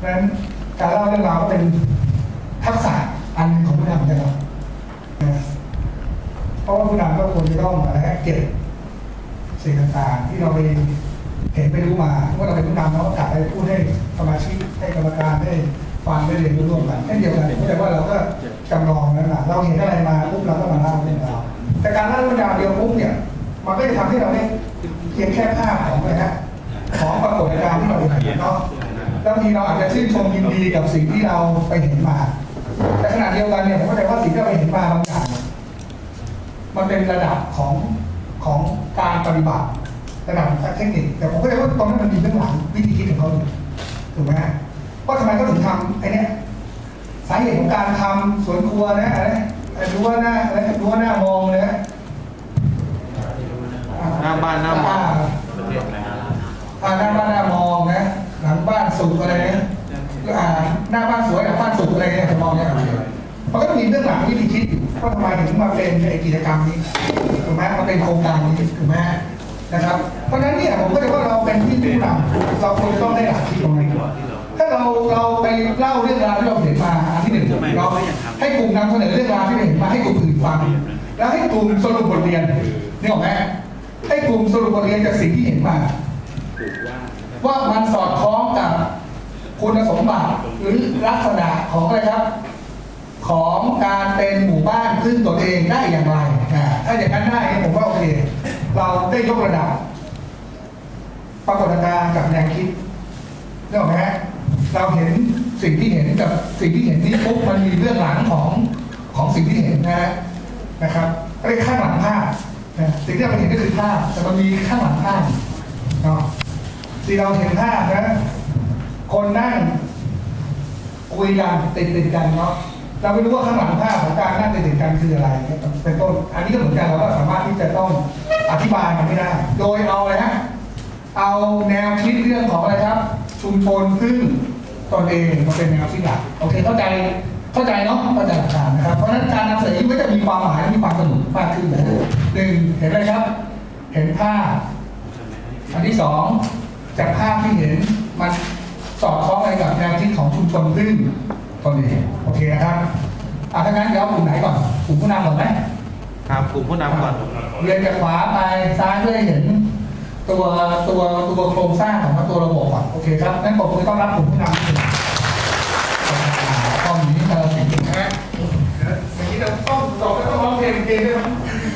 ราะฉะนั้นการเล่าเรื่องราวก็เป็นทักษะอันของผู้นำนะครับเพราะว่าผู้นำก็ควรจะต้องเก็บสิ่งต่างๆที่เราไปเห็นไปรู้มาเมื่อเราเป็นผู้นำเราก็กลับไปพูดให้สมาชิกให้กรรมการได้ฟังได้เรียนรู้ร่วมกันเช่นเดียวกันแต่ว่าเราก็จำลองนั่นแหละเราเห็นอะไรมาปุ๊บเราก็มาเล่าเรื่องราวแต่การเล่าเรื่องราวเดียวปุ๊บเนี่ยมันก็จะทำให้เราได้เพียงแค่ภาพของอะไรฮะของปรากฏการณ์ที่เราเห็นเนาะแล้วทีเราอาจจะชื่นชมยินดีกับสิ่งที่เราไปเห็นมาแต่ขณะเดียวกันเนี่ยผมเข้าใจว่าสิ่งที่เราไปเห็นมาบางอย่างมันเป็นระดับของการปฏิบัติระดับเทคนิคแต่ผมเข้าใจว่าตรงนั้นมันมีเบื้องหลังวิธีคิดของเขาอยู่ถูกไหมว่าทำไมเขาถึงทำไอ้นี่สาเหตุของการทำสวนครัวนะอะไรรั้วหน้าอะไรรั้วหน้ามองเลยนะหน้าบ้านหน้ามองหน้าบ้านหน้ามองนะหลังบ้านสุขอะไรเนี่ยหน้าบ้านสวยหลังบ้านสุขอะไรเนี่ยมองเนี่ยมันก็ต้องมีเรื่องหลังวิธีคิดว่าทำไมถึงมาเป็นกิจกรรมนี้ถูกไหมมาเป็นโครงการนี้ถูกไหมนะครับเพราะฉะนั้นเนี่ยผมก็จะว่าเราเป็นที่ผู้นำเราควรจะต้องได้หลักคิดตรงนี้ถ้าเราไปเล่าเรื่องราวที่เราเห็นมาอันที่หนึ่งเราให้กลุ่มนำเสนอเรื่องราวที่เราเห็นมาให้กลุ่มอื่นฟังแล้วให้กลุ่มสรุปบทเรียนนี่ออกไหมให้กลุ่มสรุปบทเรียนจากสิ่งที่เห็นมาว่ามันสอดคล้องกับคุณสมบัติหรือลักษณะของอะไรครับของการเป็นหมู่บ้านพึ่งตนเองได้อย่างไรถ้าอย่างนั้นได้ผมว่าโอเคเราได้ยกระดับปรากฏการณ์กับแนวคิดได้ไหมฮะเราเห็นสิ่งที่เห็นกับสิ่งที่เห็นนี้ปุ๊บมันมีเรื่องหลังของสิ่งที่เห็นนะครับเรียกข้างหลังภาพสิ่งที่เราเห็นก็คือภาพแต่มันมีข้างหลังภาพเนาะที่เราเห็นภาพนะคนนั่งคุยกันติดกันเนาะเราไม่รู้ว่าข้างหลังภาพของการนั่งติดกันคืออะไรเป็นต้นอันนี้ก็เหมือนกันเราก็สามารถที่จะต้องอธิบายมันไม่ได้โดยเอาอะไรฮะเอาแนวคิดเรื่องของอะไรครับชุมชนพึ่งตนเองมาเป็นแนวคิดหลักโอเคเข้าใจเนาะเข้าใจหลักการนะครับเพราะฉะนั้นการนำเสนอก็จะมีความหมายมีความสนุกมากขึ้นนะหนึ่งเห็นอะไรครับเห็นภาพอันที่สองจากภาพที่เห็นมันสอดคล้องอะไรกับแนวคิดของชุมชนพึ่งตนเองโอเคนะครับถ้างั้นเดี๋ยวกลุ่มไหนก่อนกลุ่มผู้นำก่อนไหมครับกลุ่มผู้นำก่อนเรียนจากขวาไปซ้ายเพื่อให้เห็นตัวโครงสร้างของตัวระบบก่อนโอเคครับงั้นผมจะต้องรับกลุ่มผู้นำข้อนี้เราเก่งๆนะเมื่อกี้เราต้องร้องเพลงด้วยมั้ย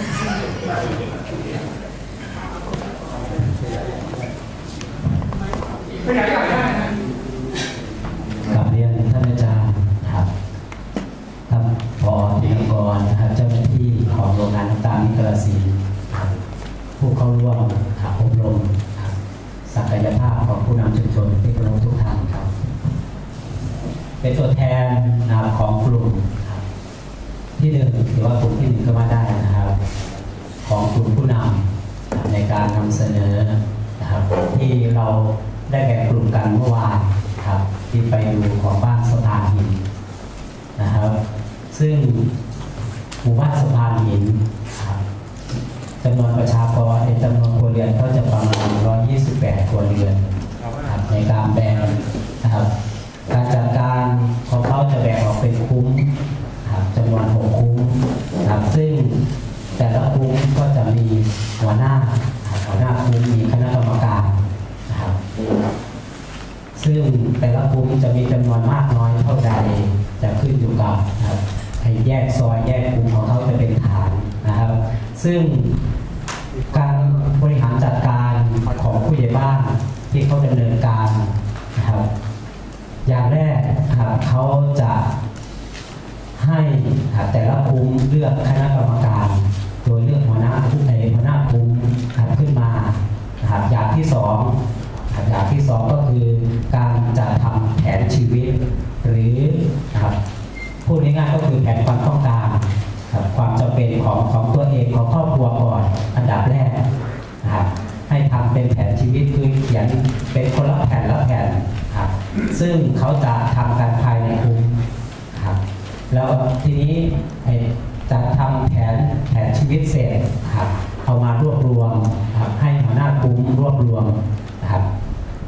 ไปไหนกันได้นะกลับเรียนท่านอาจารย์ครับท่านผอ.ธีรกรนะครับเจ้าหน้าที่ของโรงงานน้ำตาลนิกรศิลป์ผู้เข้าร่วมอบรมศักยภาพของผู้นำชุมชนที่เคารพทุกท่านครับเป็นตัวแทนของกลุ่มที่หนึ่งถือว่ากลุ่มที่หนึ่งก็มาได้นะครับของกลุ่มผู้นำในการนำเสนอนะครับที่เราได้แบ่งกลุ่มกันเมื่อวานครับที่ไปดูของบ้านสะพานหินนะครับซึ่งหมู่บ้านสะพานหินจำนวนประชากรในจำนวนครัวเรือนก็จะประมาณ128ครัวเรือนในการแบ่งนะครับการจัดการของเขาจะแบ่งออกเป็นคุ้มจำนวน6คุ้มนะครับซึ่งแต่ละคุ้มก็จะมีหัวหน้าคุ้มมีคณะกรรมการนะครับซึ่งแต่ละคุ้มจะมีจำนวนมากน้อยเท่าใดจะขึ้นอยู่กับให้แยกซอยแยกคุ้มของเขาจะเป็นฐานนะครับซึ่งการบริหารจัดการของผู้ใหญ่บ้านที่เขาดำเนินการนะครับอย่างแรกเขาจะให้แต่ละคุ้มเลือกคณะกรรมการโดยเลือกหัวหน้าคุ้มขึ้นมานะครับอย่างที่สองก็คือการจัดทำแผนชีวิตหรือพูดง่ายๆก็คือแผนความต้องการความจำเป็นของตัวเองของครอบครัวก่อนอันดับแรกนะครับให้ทำเป็นแผนชีวิตคือเขียนเป็นคนละแผ่นครับซึ่งเขาจะทำการภายในคุ้มครับแล้วทีนี้จะทำแผนชีวิตเสร็จครับเอามารวบรวมให้หัวหน้าคุ้มรวบรวมนะครับ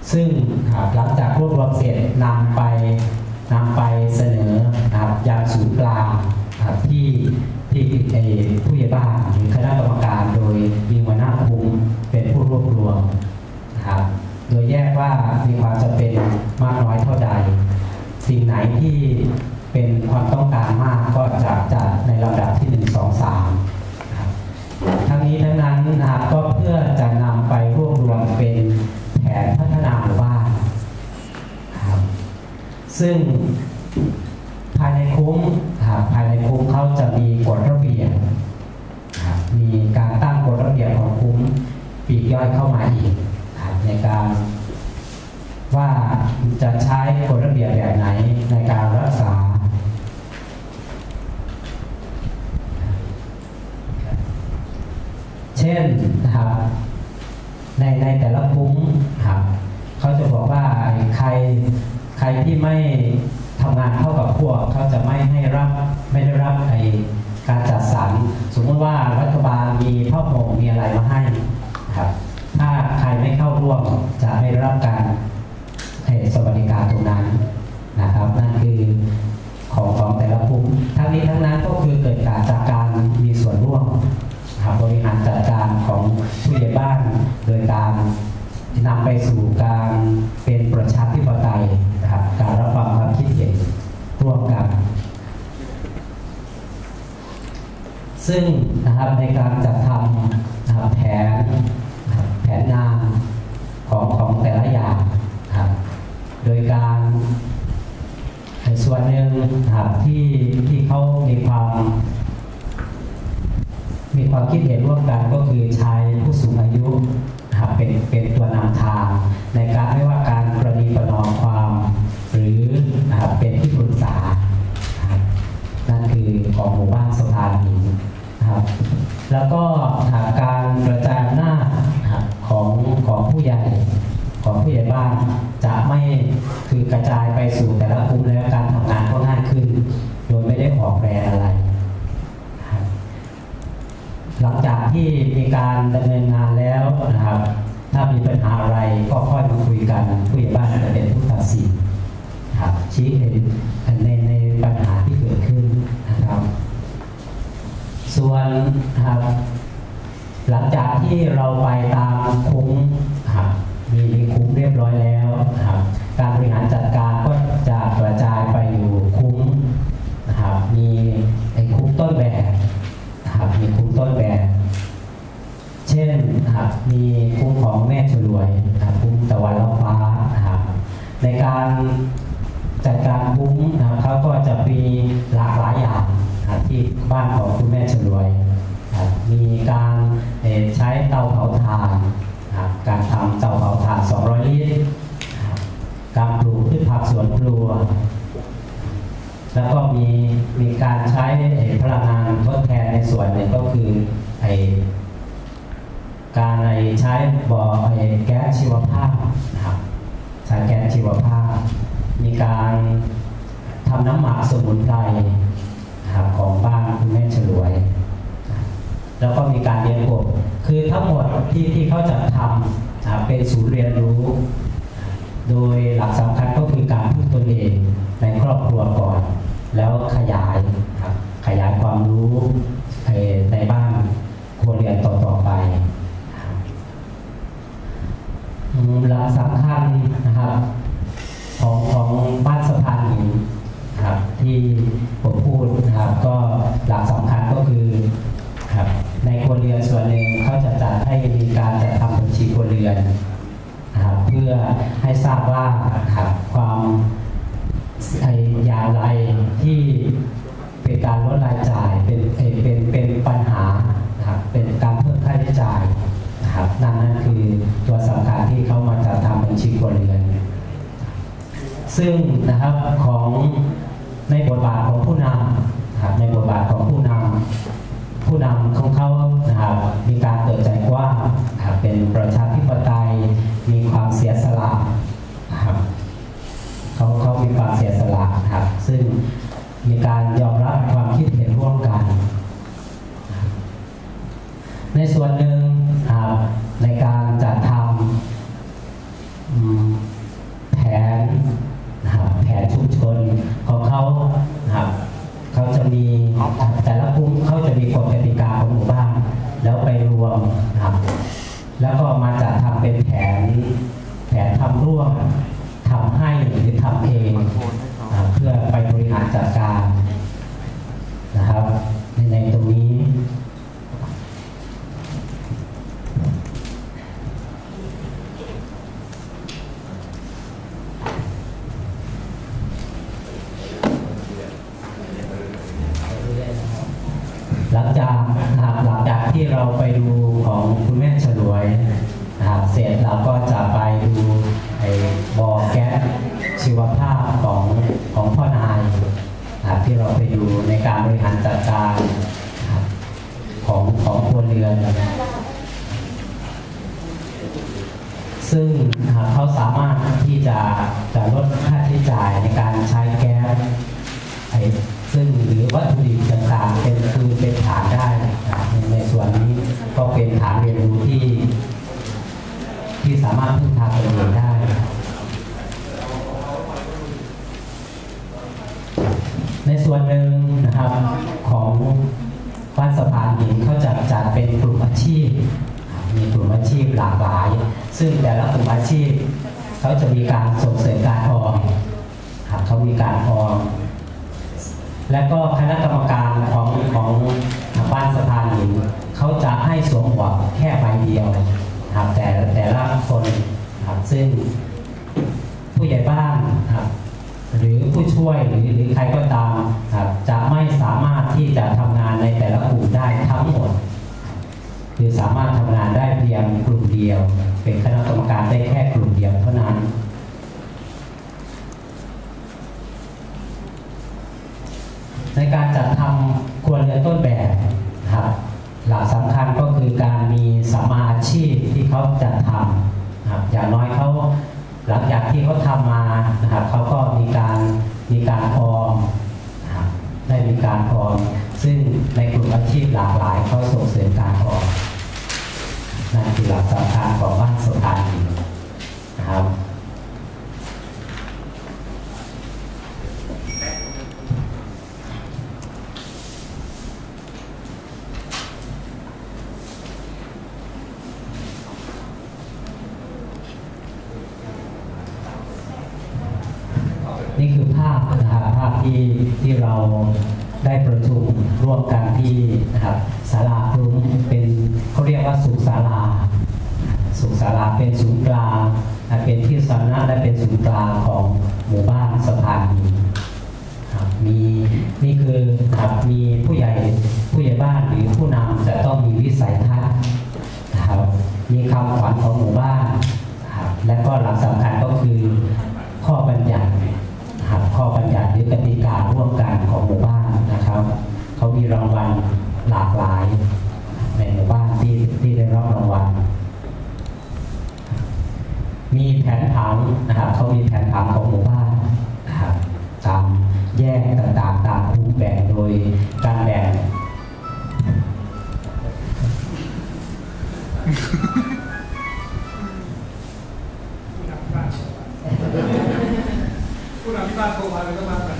ซึ่งหลังจากรวบรวมเสร็จนำไปเสนอยังศูนย์กลางที่ผู้ใหญ่บ้านหรือคณะกรรมการโดยมีหัวหน้าคุ้มเป็นผู้รวบรวมโดยแยกว่ามีความจำเป็นมากน้อยเท่าใดสิ่งไหนที่เป็นความต้องการมากก็จะจัดในลำดับที่ 1, 2, 3 ทั้งนี้ทั้งนั้นก็เพื่อจะนำไปรวบรวมเป็นแผนพัฒนาหมู่บ้านซึ่งภายในคุ้มเขาจะมีกฎระเบียบมีการตั้งกฎระเบียบของคุ้มปีกย่อยเข้ามาอีกในการว่าจะใช้กฎระเบียบแบบไหนในการรักษาเช่นในแต่ละคุ้มเขาจะบอกว่าใครที่ไม่ทำงานเข้ากับพวกเขาจะไม่ได้รับการจัดสรรสมมติว่ารัฐบาลมีผ้าห่มมีอะไรมาให้ถ้าใครไม่เข้าร่วมจะไม่รับการสวัสดิการตรงนั้นนะครับนั่นคือของแต่ละคุ้มทั้งนี้ทั้งนั้นก็คือเกิดจากการมีส่วนร่วมบริหารจัดการของผู้ใหญ่บ้านโดยการนำไปสู่การเป็นประชาธิปไตยนะครับการรับฟังความคิดเห็นร่วมกันซึ่งนะครับในการจัดทำแผนงานของแต่ละอย่างโดยการส่วนหนึ่งที่เขามีความคิดเห็นร่วมกันก็คือใช้ผู้สูงอายุเป็นตัวนำทางในการไม่ว่าการประนีประนอมความหรือเป็นที่ปรึกษานั่นคือของหมู่บ้านสะพานหินแล้วก็การกระจายอำนาจของผู้ใหญ่บ้านจะไม่คือกระจายไปสู่แต่ละกลุ่มแล้วการทำงานก็ง่ายขึ้นโดยไม่ได้ออกแรงอะไรหลังจากที่มีการดำเนินงานแล้วนะครับถ้ามีปัญหาอะไรก็ค่อยมาคุยกันผู้ใหญ่บ้านจะเป็นผู้ตัดสินชี้เห็นในปัญหาที่เกิดขึ้นนะครับส่วนหลังจากที่เราไปตามคุ้มมีคุ้มเรียบร้อยแล้วการบริหารจัดการก็จะกระจายไปอยู่คุ้มมีคุ้มต้นแบบมีคุ้มต้นแบบเช่นมีคุ้มของแม่ฉลวยคุ้มตะวันล้อฟ้าในการจัดการคุ้มเขาก็จะมีหลากหลายอย่างที่บ้านของคุณแม่ฉลวยมีการใช้เตาเผาถ่านการทำเตาเผาถ่าน200 ลิตรการปลูกพืชผักสวนครัวแล้วก็มีการใช้พลังงานทดแทนในส่วนหนึ่งก็คือการใช้บ่อแก๊สชีวภาพใช้แก๊สชีวภาพมีการทำน้ำหมักสมุนไพรของบ้านคุณแม่ฉลวยแล้วก็มีการเรียนกบคือทั้งหมดที่เขาจะทำเป็นศูนย์เรียนรู้โดยหลักสำคัญก็คือการพึ่งตนเองในครอบครัวก่อนแล้วขยายความรู้ในบ้านครัวเรือนต่อไปหลักสำคัญนะครับของบ้านสะพานหินที่ผมพูดนะครับก็หลักสำคัญก็คือในครัวเรือนส่วนหนึ่งเขาจะจัดให้มีการจัดทำบัญชีครัวเรือนเพื่อให้ทราบว่าความอย่างไรที่เป็นการลดรายจ่ายเป็นปัญหาเป็นการเพิ่มค่าใช้จ่ายนั่นคือตัวสำคัญที่เขามาจัดทำบัญชีครัวเรือนซึ่งนะครับของในบทบาทของผู้นำในบทบาทของผู้นำของเขานะครับมีการเปิดใจกว้างเป็นประชาธิปไตยมีความเสียสละเขามีความเสียสละซึ่งมีการยอมรับความคิดเห็นร่วมกันในส่วนหนึ่งในการจัดทำลังจากที่เราไปดูของคุณแม่ฉลวยนะครับเสร็จเราก็จะไปดูไอ้บ่อแก๊สชีวภาพของพ่อนายนะครับที่เราไปดูในการบริหารจัดการของครัวเรือนซึ่งเขาสามารถที่จะลดค่าใช้จ่ายในการใช้แก๊สซึ่งหรือวัตถุดิบต่างๆเป็นฐานได้ในส่วนนี้ก็เป็นฐานเรียนรู้ที่สามารถพึ่งพาตนเองได้ในส่วนหนึ่งนะครับของบ้านสะพานหินเขาจัดเป็นกลุ่มอาชีพมีกลุ่มอาชีพหลากหลายซึ่งแต่ละกลุ่มอาชีพเขาจะมีการส่งเสริมการออมเขามีการออมและก็คณะกรรมการของบ้านสะพานหินเขาจะให้สวมหมวกแค่ใบเดียวครับแต่ละคนครับซึ่งผู้ใหญ่บ้านครับหรือผู้ช่วยหรือใครก็ตามครับจะไม่สามารถที่จะทำงานในแต่ละกลุ่มได้ทั้งหมดคือสามารถทำงานได้เพียงกลุ่มเดียวเป็นคณะกรรมการได้แค่กลุ่มเดียวเท่านั้นในการจัดทำครัวเรือนต้นแบบครับหลักสำคัญก็คือการมีสัมมาอาชีพที่เขาจัดทำครับอย่างน้อยเขาหลังจากที่เขาทำมานะครับเขาก็มีการออมได้มีการออมซึ่งในกลุ่มอาชีพหลากหลายเขาส่งเสริมการออมนั่นคือหลักสำคัญของบ้านสะพานหินนะครับนี่คือภาพนะครับภาพที่เราได้ประชุมร่วมกันที่นะครับศาลาคลุ้มเป็นเขาเรียกว่าสุขศาลาเป็นศูนย์กลางเป็นที่สาธารณะและเป็นศูนย์กลางของหมู่บ้านสะพานหินนี่คือครับมีผู้ใหญ่บ้านหรือผู้นำจะต้องมีวิสัยทัศน์นะครับมีคำขวัญของหมู่บ้านและก็หลักสำคัญก็คือข้อบัญญัติข้อบัญญัติหรือกติการ่วมกันของหมู่บ้านนะครับเขามีรางวัลหลากหลายในหมู่บ้านที่ได้รับรางวัลมีแผนผังนะครับเขามีแผนผังของหมู่บ้านนะครับตามแยกต่างๆตามภูมิแบ่งโดยการแบ่งผู้นำที่บ้านโทรมาเลยก็มากัน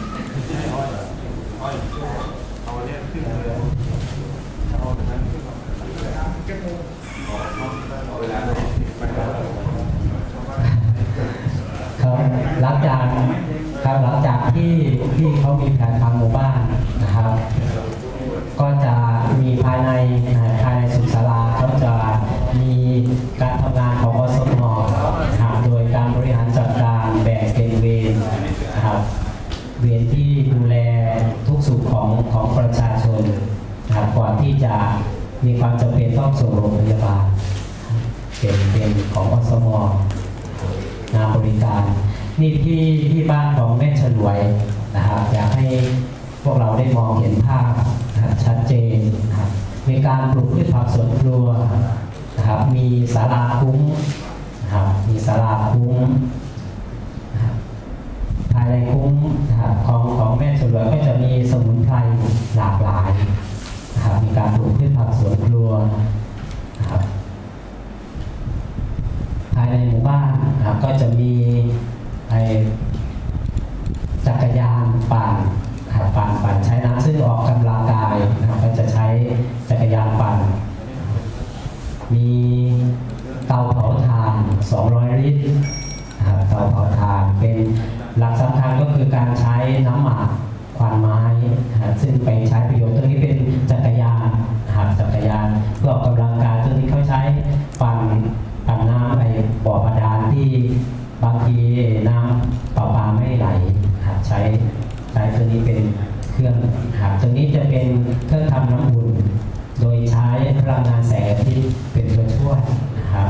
เอาเนี่ยขึ้นเลยเอาตรงนั้นขึ้นเก็บโมงเอาเวลาครับหลังจากที่เขามีแผนผังหมู่บ้านนะครับก็จะมีภายในสุขศาลาเขาจะมีการทำงานของอสม.โดยการบริหารจัดการแบ่งเป็นเวรนะครับเวรที่ดูแลทุกสุขของประชาชนนะครับก่อนที่จะมีความจำเป็นต้องส่งโรงพยาบาลเป็นของอสม.งานบริการนี่ที่บ้านของแม่ฉลวยนะครับอยากให้พวกเราได้มองเห็นภาพชัดเจนนะครับมีการปลูกพืชผักสวนครัวนะครับมีศาลาคุ้มนะครับมีศาลาคุ้มภายในคุ้มนะครับของแม่ฉลวยก็จะมีสมุนไพรหลากหลายนะครับมีการปลูกพืชผักสวนครัวนะครับภายในหมู่บ้านนะครับก็จะมีจักรยานปั่นใช้น้ำซึ่งออกกำลังกายนะครับก็จะใช้จักรยานปั่นมีเตาเผาถ่าน200 ลิตรนะครับเตาเผาถ่านเป็นหลักสำคัญก็คือการใช้น้ำหมักควันไม้นะครับซึ่งไปใช้ประโยชน์ตัวนี้เป็นจักรยานนะครับจักรยานเพื่อออกกำลังกายตัวนี้เขาใช้ปั่นน้ำบ่อบาดาลที่บางทีน้ำประปาไม่ไหลใช้ตัวนี้เป็นเครื่องตัวนี้จะเป็นเป็นเครื่องทำน้ำอุ่นโดยใช้พลังงานแสงอาทิตย์เป็นตัวช่วยนะครับ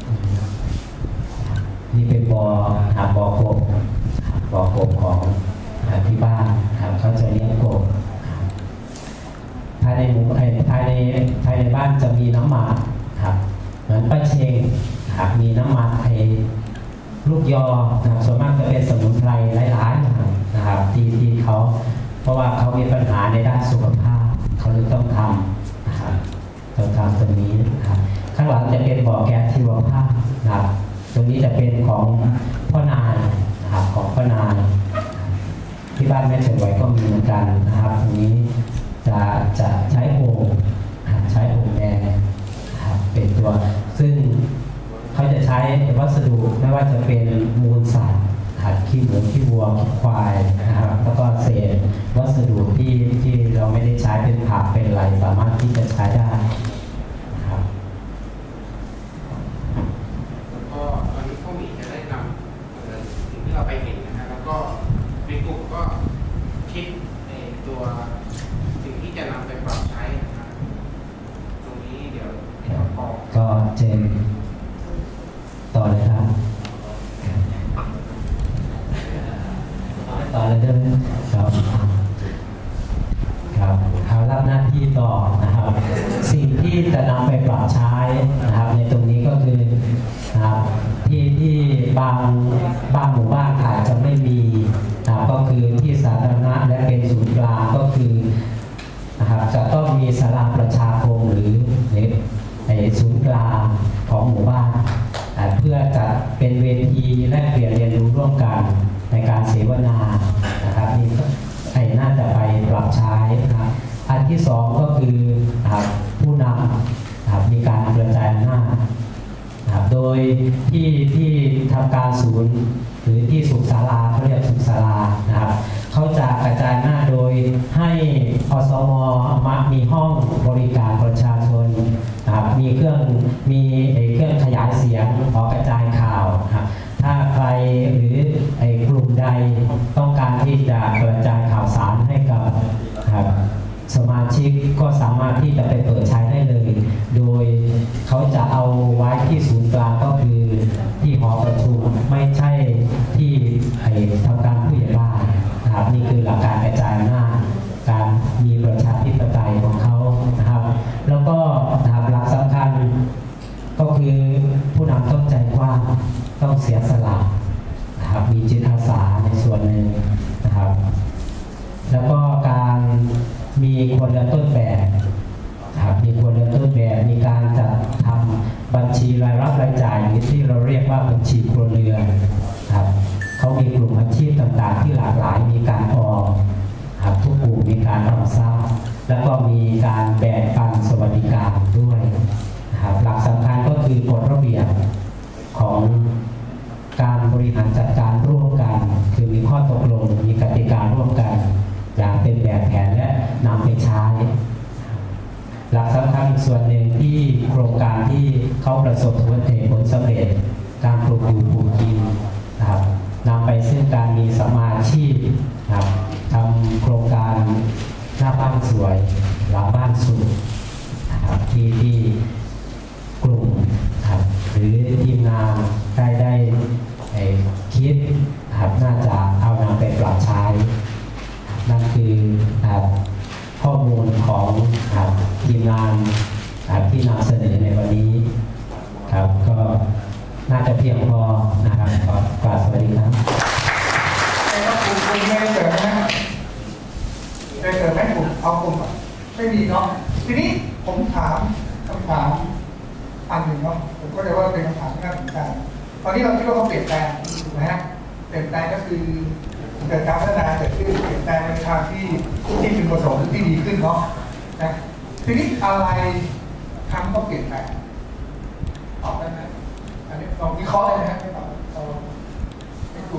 นี่เป็นบ่อกบของที่บ้านครับเขาจะเลี้ยงกบภายในบ้านจะมีน้ำหมากครับเหมือนป้าเชงครับมีน้ำหมากลูกยอนะครับส่วนมากจะเป็นสมุนไพรหลายๆอย่างนะครับที่เขาเพราะว่าเขามีปัญหาในด้านสุขภาพเขาเลยต้องทำนะครับต้องทำตรงนี้นะครับข้างหลังจะเป็นบ่อแก๊สชีวภาพนะครับตรงนี้จะเป็นของพ่อนายนะครับของพ่อนายที่บ้านแม่เฉยไว้ก็มีเหมือนกันนะครับตรงนี้จะใช้โอ่งแดงนะครับเป็นตัวซึ่งเขาจะใช้วัสดุไม่ว่าจะเป็นมูลสัตว์ขี้หมูขี้วัวขี้ควายนะครับแล้วก็เศษวัสดุที่เราไม่ได้ใช้เป็นผักเป็นอะไรสามารถที่จะใช้ได้นะครับแล้วก็ตอนนี้พ่อหมีจะได้นำสิ่งที่เราไปเห็นนะฮะแล้วก็ในกลุ่มก็คิดในตัวสิ่งที่จะนำไปปรับใช้นะครับตรงนี้เดี๋ยวก็เจนต่อเลยครับต่อเลยเดินครับเขารับหน้าที่ต่อนะครับสิ่งที่จะนำไปปรับใช้นะครับในตรงนี้ก็คือนะครับที่บางหมู่บ้านอาจจะไม่มีนะครับก็คือที่สาธารณะและเป็นศูนย์กลางก็คือนะครับจะต้องมีศาลาประชาคมหรือศูนย์กลางของหมู่บ้านเพื่อจะเป็นเวทีแลกเปลี่ยนเรียนรู้ร่วมกันในการเสวนานะครับนี่น่าจะไปปรับใช้นะครับอันที่สองก็คือผู้นำมีการกระจายอำนาจนะครับโดยที่ทำการศูนย์หรือที่สุขศาลาเขาเรียกสุขศาลานะครับเขาจะกระจายอำนาจโดยให้อสม.มีห้องบริการประชาชนนะครับมีเครื่องขยายเสียงขอกระจายข่าวนะครับถ้าใครหรือกลุ่มใดต้องการที่จะกระจายข่าวสารให้กับสมาชิกก็สามารถที่จะไปเปิดใช้ได้เลยโดยเขาจะเอาไว้ที่ศูนย์กลางก็คือที่หอประชุมไม่ใช่ที่ทำการผู้ใหญ่บ้านนะครับนี่คือหลักการกระจายอำนาจการมีประชาธิปไตยของเขานะครับแล้วก็หลักสำคัญก็คือผู้นำต้องใจกว้างต้องเสียสละนะครับมีจิตอาสาในส่วนหนึ่งนะครับแล้วก็การมีคนละต้นแบบนะครับมีคนละต้นแบบมีการจัดทำบัญชีรายรับรายจ่ายที่เราเรียกว่าบัญชีครัวเรือนครับเขามีกลุ่มอาชีพต่างๆที่หลากหลายมีการออมครับทุกกลุ่มมีการออมทรัพย์แล้วก็มีการแบ่งปันสวัสดิการด้วยนะครับหลักสำคัญก็คือกฎระเบียบของการบริหารจัดการร่วมกันคือมีข้อตกลงมีกติการร่วมกันอย่างเป็นแบบแผนและนำไปใช้หลักสำคัญอีกส่วนหนึ่งที่โครงการที่เขาประสบผลสำเร็จการปลูกอยู่ปลูกกินนะครับนำไปซึ่งการมีสมาชีพนะครับทำโครงการหน้าบ้านสวยหลังบ้านสุขนะครับที่กลุ่มครับหรือทีมงานได้คิดครับน่าจะเอานำไปปรับใช้นั่นคือข้อมูลของทีมงานที่นำเสนอในวันนี้ครับก็น่าจะเพียงพอนะครับกราบสวัสดีครับคุณไม่ได้เกิดนะได้เกิดไหมผมเอาผมไม่มีเนาะทีนี้ผมถามคำถามอันหนึ่งเนาะผมก็จะว่าเป็นคำถามที่น่าสนใจตอนนี้เราคิดว่าเขาเปลี่ยนแปลงถูกไหมฮะเปลี่ยนแปลงก็คือเกิดการพัฒนาเกิดขึ้นเปลี่ยนแปลงในทางที่พึงประสงค์ที่ดีขึ้นเนาะนะทีนี้อะไรทำก็เปลี่ยนแปลงตอบได้ไหมอันนี้ลองวิเคราะห์เลยนะฮะไม่ตอบเราไม่กลุ่ม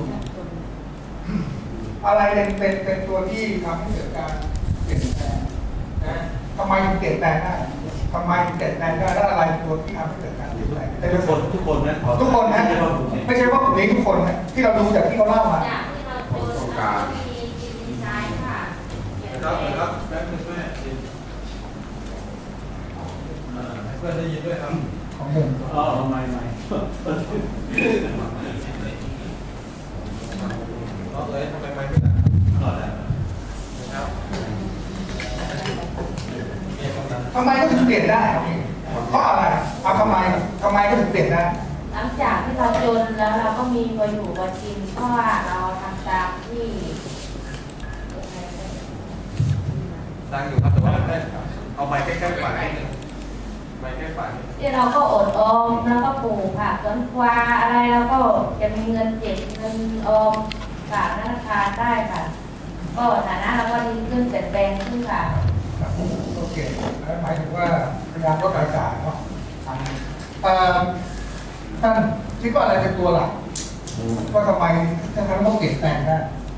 อะไรเป็นตัวที่ทำให้เกิดการเปลี่ยนแปลงนะทำไมถึงเปลี่ยนแปลงได้ทำไมถึงเปลี่ยนแปลงได้แล้วอะไรเป็นตัวที่ทำให้เกิดการเปลี่ยนแปลงทุกคนนะทุกคนนะไม่ใช่ว่าผมเองทุกคนนะที่เราดูจากที่เขาเล่ามาประสบการณ์แล้วแป๊บนึงแม่เพื่อนได้ยินด้วยครับของผมไม่ล็อกเลยทำไมไม่ได้ครับทำไมก็ถึงเปลี่ยนได้เพราะอะไรเอาทำไมก็ถึงเปลี่ยนได้หลังจากที่เราจนแล้วเราก็มีพออยู่พอกินเพราะว่าเราทำตามที่ตั้งอยู่ครับแต่ว่าเอาไม้ใกล้ๆฝันนิดนึงไม้ใกล้ฝันที่เราก็อดออมแล้วก็ปลูกผักสวนครัวอะไรเราก็จะมีเงินเก็บเงินออมฝากธนาคารได้ค่ะก็ฐานะเราก็ดีขึ้นเปลี่ยนแปลงขึ้นค่ะโอเคแล้วหมายถึงว่าพยายามลดรายจ่ายเนาะท่านคิดว่าอะไรเป็นตัวหลักว่าทำไมท่านต้องเปลี่ยนแปลงได้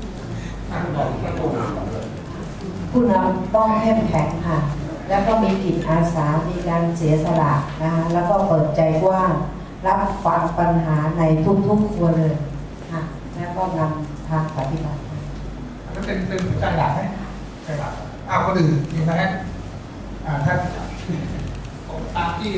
ผู้นำต้องเข้มแข็งค่ะแล้วก็มีจิตอาสามีการเสียสละนะคะแล้วก็เปิดใจกว้างรับฟังปัญหาในทุกๆครัวเรือนค่ะแล้วก็นำทางปฏิบัติแล้วเป็นใจหลักไหมใจหลักคนอื่นมีไหมท่านตามที่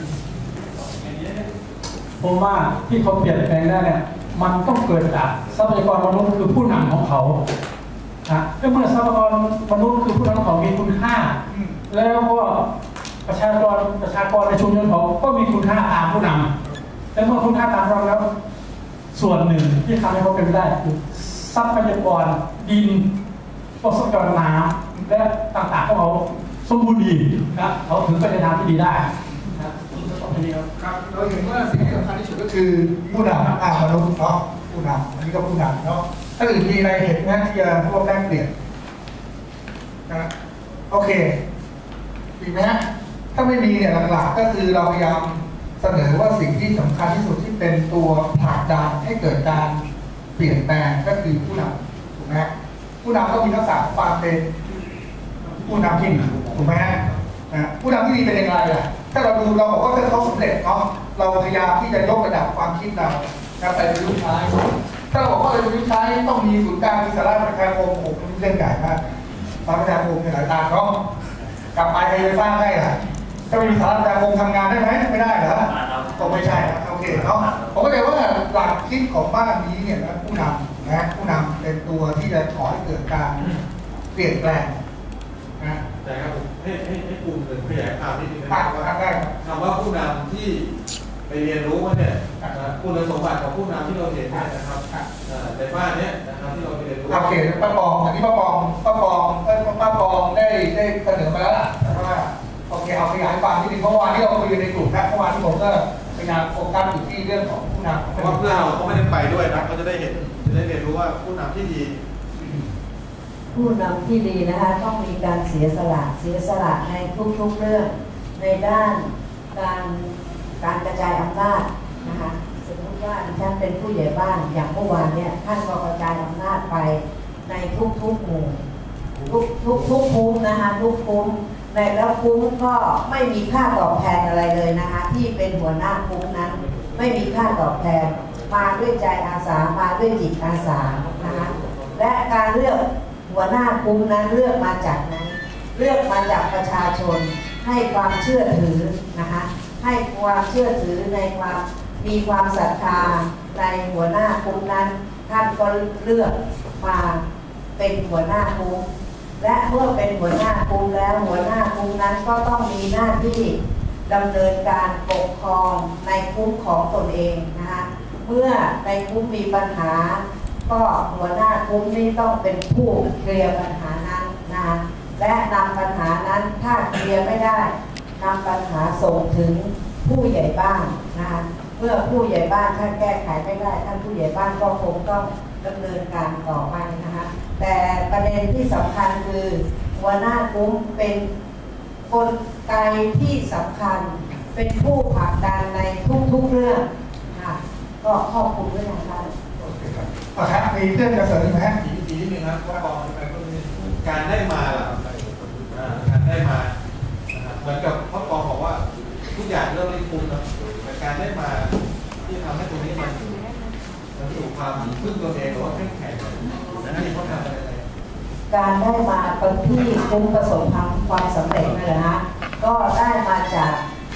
ผมว่าที่เขาเปลี่ยนแปลงได้เนี่ยมันต้องเกิดจากทรัพยากรมนุษย์คือผู้นำของเขาเมื่อทรัพยากรมนุษย์คือผู้นำของเขามีคุณค่าแล้วก็ประชากรในชุมชนเขาก็มีคุณค่าตามผู้นำและเมื่อคุณค่าตามเราแล้วส่วนหนึ่งที่ทำให้เขาเป็นได้คือทรัพยากรดินทรัพยากรน้ำและต่างๆของเขาสมบูรณ์ดีนะเขาถึงไปในทางที่ดีได้ครับเราเห็นว่าสิ่งที่สำคัญที่สุดก็คือผู้นำมนุษย์เนาะผู้นำอันนี้ก็ผู้นำเนาะถ้าอื่นมีอะไรเห็นนะที่จะร่วมแลกเปลี่ยนนะโอเคอีกไหมฮะถ้าไม่มีเนี่ยหลักๆก็คือเราพยายามเสนอว่าสิ่งที่สำคัญที่สุดที่เป็นตัวผลักดันให้เกิดการเปลี่ยนแปลงก็คือผู้นำถูกไหมผู้นำก็มีทักษะความเป็นผู้นำที่ดีถูกไหมฮะผู้นำที่ดีเป็นยังไงล่ะถ้าเราดูเราบอกว่าถ้าเขาสำเร็จเนาะเราพยายามที่จะยกระดับความคิดเราไปประยุกต์ใช้ถ้าเราบอกว่าเราประยุกต์ใช้ต้องมีศูนย์กลางมีสาระประชาคมผมเรื่องใหญ่มากสาระประชาคมในหลายตาเนาะกลับไปใครจะสร้างให้ล่ะถ้าไม่มีสาระประชาคมทำงานได้ไหมไม่ได้เหรอก็ไม่ใช่โอเคเนาะผมก็เลยว่าหลักคิดของบ้านนี้เนี่ยนะผู้นำเป็นตัวที่จะก่อให้เกิดการเปลี่ยนแปลงนะแต่ครับให้กลุ่มหนึ่งขยายความนิดนึงนะครับว่าคำว่าผู้นำที่ไปเรียนรู้มาเนี่ยคุณสมบัติของผู้นำที่เราเห็นนะครับในบ้านเนี่ยนะครับที่เราไปเรียนรู้โอเคป้าปองอันนี้ป้าปองได้เสนอมาแล้วล่ะว่าโอเคเอาขยายความนิดนึงเพราะวันที่เราคุยในกลุ่มนะเมื่อวานที่ผมก็พยายามโฟกัสอยู่ที่เรื่องของผู้นำเพราะว่าเพื่อนเราเขาไม่ได้ไปด้วยนะเขาจะได้เห็นจะได้เรียนรู้ว่าผู้นำที่ดีผู้นำที่ดีนะคะต้องมีการเสียสละในทุกๆเรื่องในด้านการกระจายอำนาจนะคะสมมติว่าท่านเป็นผู้ใหญ่บ้านอย่างเมื่อวานเนี่ยท่านก็กระจายอำนาจไปในทุกหมู่ทุกภูมินะคะทุกภูมิในแล้วภูมิก็ไม่มีค่าตอบแทนอะไรเลยนะคะที่เป็นหัวหน้าภูมินั้นไม่มีค่าตอบแทนมาด้วยใจอาสามาด้วยจิตอาสานะคะและการเลือกหัวหน้าภูมินั้นเลือกมาจากไหนเลือกมาจากประชาชนให้ความเชื่อถือนะคะให้ความเชื่อถือในความมีความศรัทธาในหัวหน้าภูมินั้นท่านก็เลือกมาเป็นหัวหน้าภูมิและเมื่อเป็นหัวหน้าภูมิแล้วหัวหน้าภูมินั้นก็ต้องมีหน้าที่ดำเนินการปกครองในภูมิของตนเองนะคะเมื่อในภูมิมีปัญหาก็หัวหน้าภูมินี้ต้องเป็นผู้เคลียร์ปัญหานั้นนะคะและนำปัญหานั้นถ้าเคลียร์ไม่ได้นำปัญหาส่งถึงผู้ใหญ่บ้านนะคะเมื่อผู้ใหญ่บ้านท่านแก้ไขไม่ได้ท่านผู้ใหญ่บ้านก็คงต้องดำเนินการต่อไปนะคะแต่ประเด็นที่สำคัญคือหัวหน้าภูมิเป็นกลไกที่สำคัญเป็นผู้ผลักดันในทุกๆเรื่องค่ะก็ขอบคุณด้วยนะคะครับมีเรื่องจะเสริมไหมฮะอีกนิดนึงครับว่าการได้มาการได้มาเหมือนกับพ่อปองบอกว่าทุกอย่างเริ่มที่คุณนะแต่การได้มาที่ทำให้ตรงนี้มันสู่ความพึ่งตัวเองหรือว่าแข็งแกร่งนี่เขาทำอะไรการได้มาเป็นที่คุ้มประสบความสำเร็จนะฮะก็ได้มาจาก